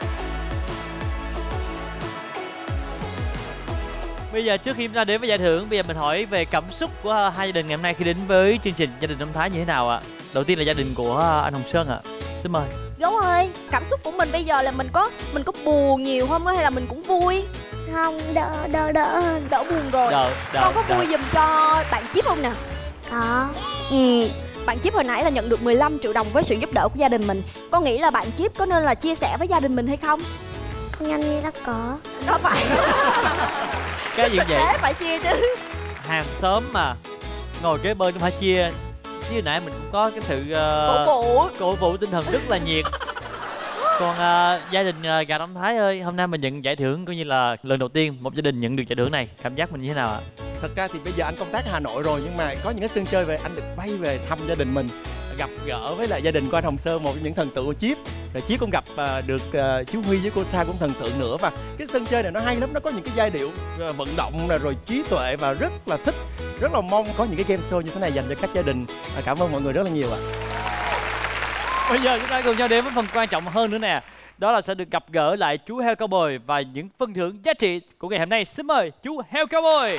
Bây giờ trước khi chúng ta đến với giải thưởng, bây giờ mình hỏi về cảm xúc của hai gia đình ngày hôm nay khi đến với chương trình Gia đình Thông Thái như thế nào ạ? Đầu tiên là gia đình của anh Hồng Sơn ạ. Xin mời. Gấu ơi, cảm xúc của mình bây giờ là mình có mình có buồn nhiều không hay là mình cũng vui? Không, đỡ đỡ đỡ hơn. Đỡ buồn rồi. Đợi, đợi, Con có đợi. vui giùm cho bạn Chip không nè? Có. Ừ. Bạn Chip hồi nãy là nhận được mười lăm triệu đồng với sự giúp đỡ của gia đình mình. Con nghĩ là bạn Chip có nên là chia sẻ với gia đình mình hay không? Con anh nghĩ là có. Có phải. Cái gì vậy? Thế phải chia chứ. Hàng xóm mà ngồi kế bên cũng phải chia. Chứ hồi nãy mình cũng có cái sự Cổ uh, vũ. cổ vũ tinh thần rất là nhiệt. Còn uh, gia đình uh, Gà Đông Thái ơi, hôm nay mình nhận giải thưởng coi như là lần đầu tiên một gia đình nhận được giải thưởng này, cảm giác mình như thế nào ạ? Thật ra thì bây giờ anh công tác ở Hà Nội rồi, nhưng mà có những cái sân chơi về anh được bay về thăm gia đình mình, gặp gỡ với lại gia đình của anh Hồng Sơn, một trong những thần tượng của Chip. Rồi Chip cũng gặp uh, được uh, chú Huy với cô Sa cũng thần tượng nữa. Và cái sân chơi này nó hay lắm, nó có những cái giai điệu uh, vận động này, rồi trí tuệ và rất là thích. Rất là mong có những cái game show như thế này dành cho các gia đình. uh, Cảm ơn mọi người rất là nhiều ạ. Bây giờ chúng ta cùng nhau đến với phần quan trọng hơn nữa nè. Đó là sẽ được gặp gỡ lại chú heo cowboy và những phần thưởng giá trị của ngày hôm nay. Xin mời chú heo cowboy.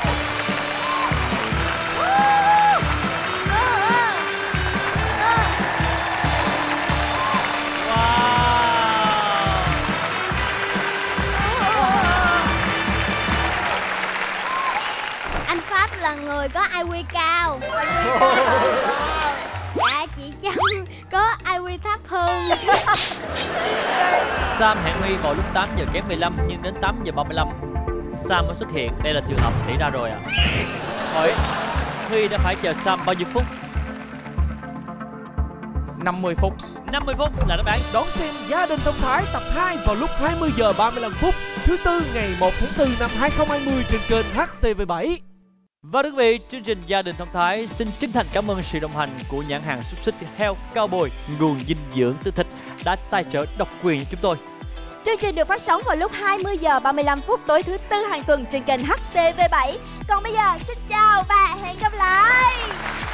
Anh Pháp là người có i kiu cao. Dạ, chị Trâm có i kiu thấp hơn. Sam hẹn Huy vào lúc tám giờ kém mười lăm, nhưng đến tám giờ ba mươi lăm Sam mới xuất hiện. Đây là trường hợp xảy ra rồi ạ. À. Hỏi Huy đã phải chờ Sam bao nhiêu phút? năm mươi phút. năm mươi phút là đáp án. Đón xem Gia đình Thông Thái tập hai vào lúc hai mươi giờ ba mươi lăm phút thứ tư ngày một tháng tư năm hai không hai không trên kênh hát tê vê bảy. Và thưa quý vị, chương trình Gia đình Thông Thái xin chân thành cảm ơn sự đồng hành của nhãn hàng xúc xích heo Cowboy, nguồn dinh dưỡng từ thịt, đã tài trợ độc quyền cho chúng tôi. Chương trình được phát sóng vào lúc hai mươi giờ ba mươi lăm phút tối thứ tư hàng tuần trên kênh hát tê vê bảy. Còn bây giờ xin chào và hẹn gặp lại.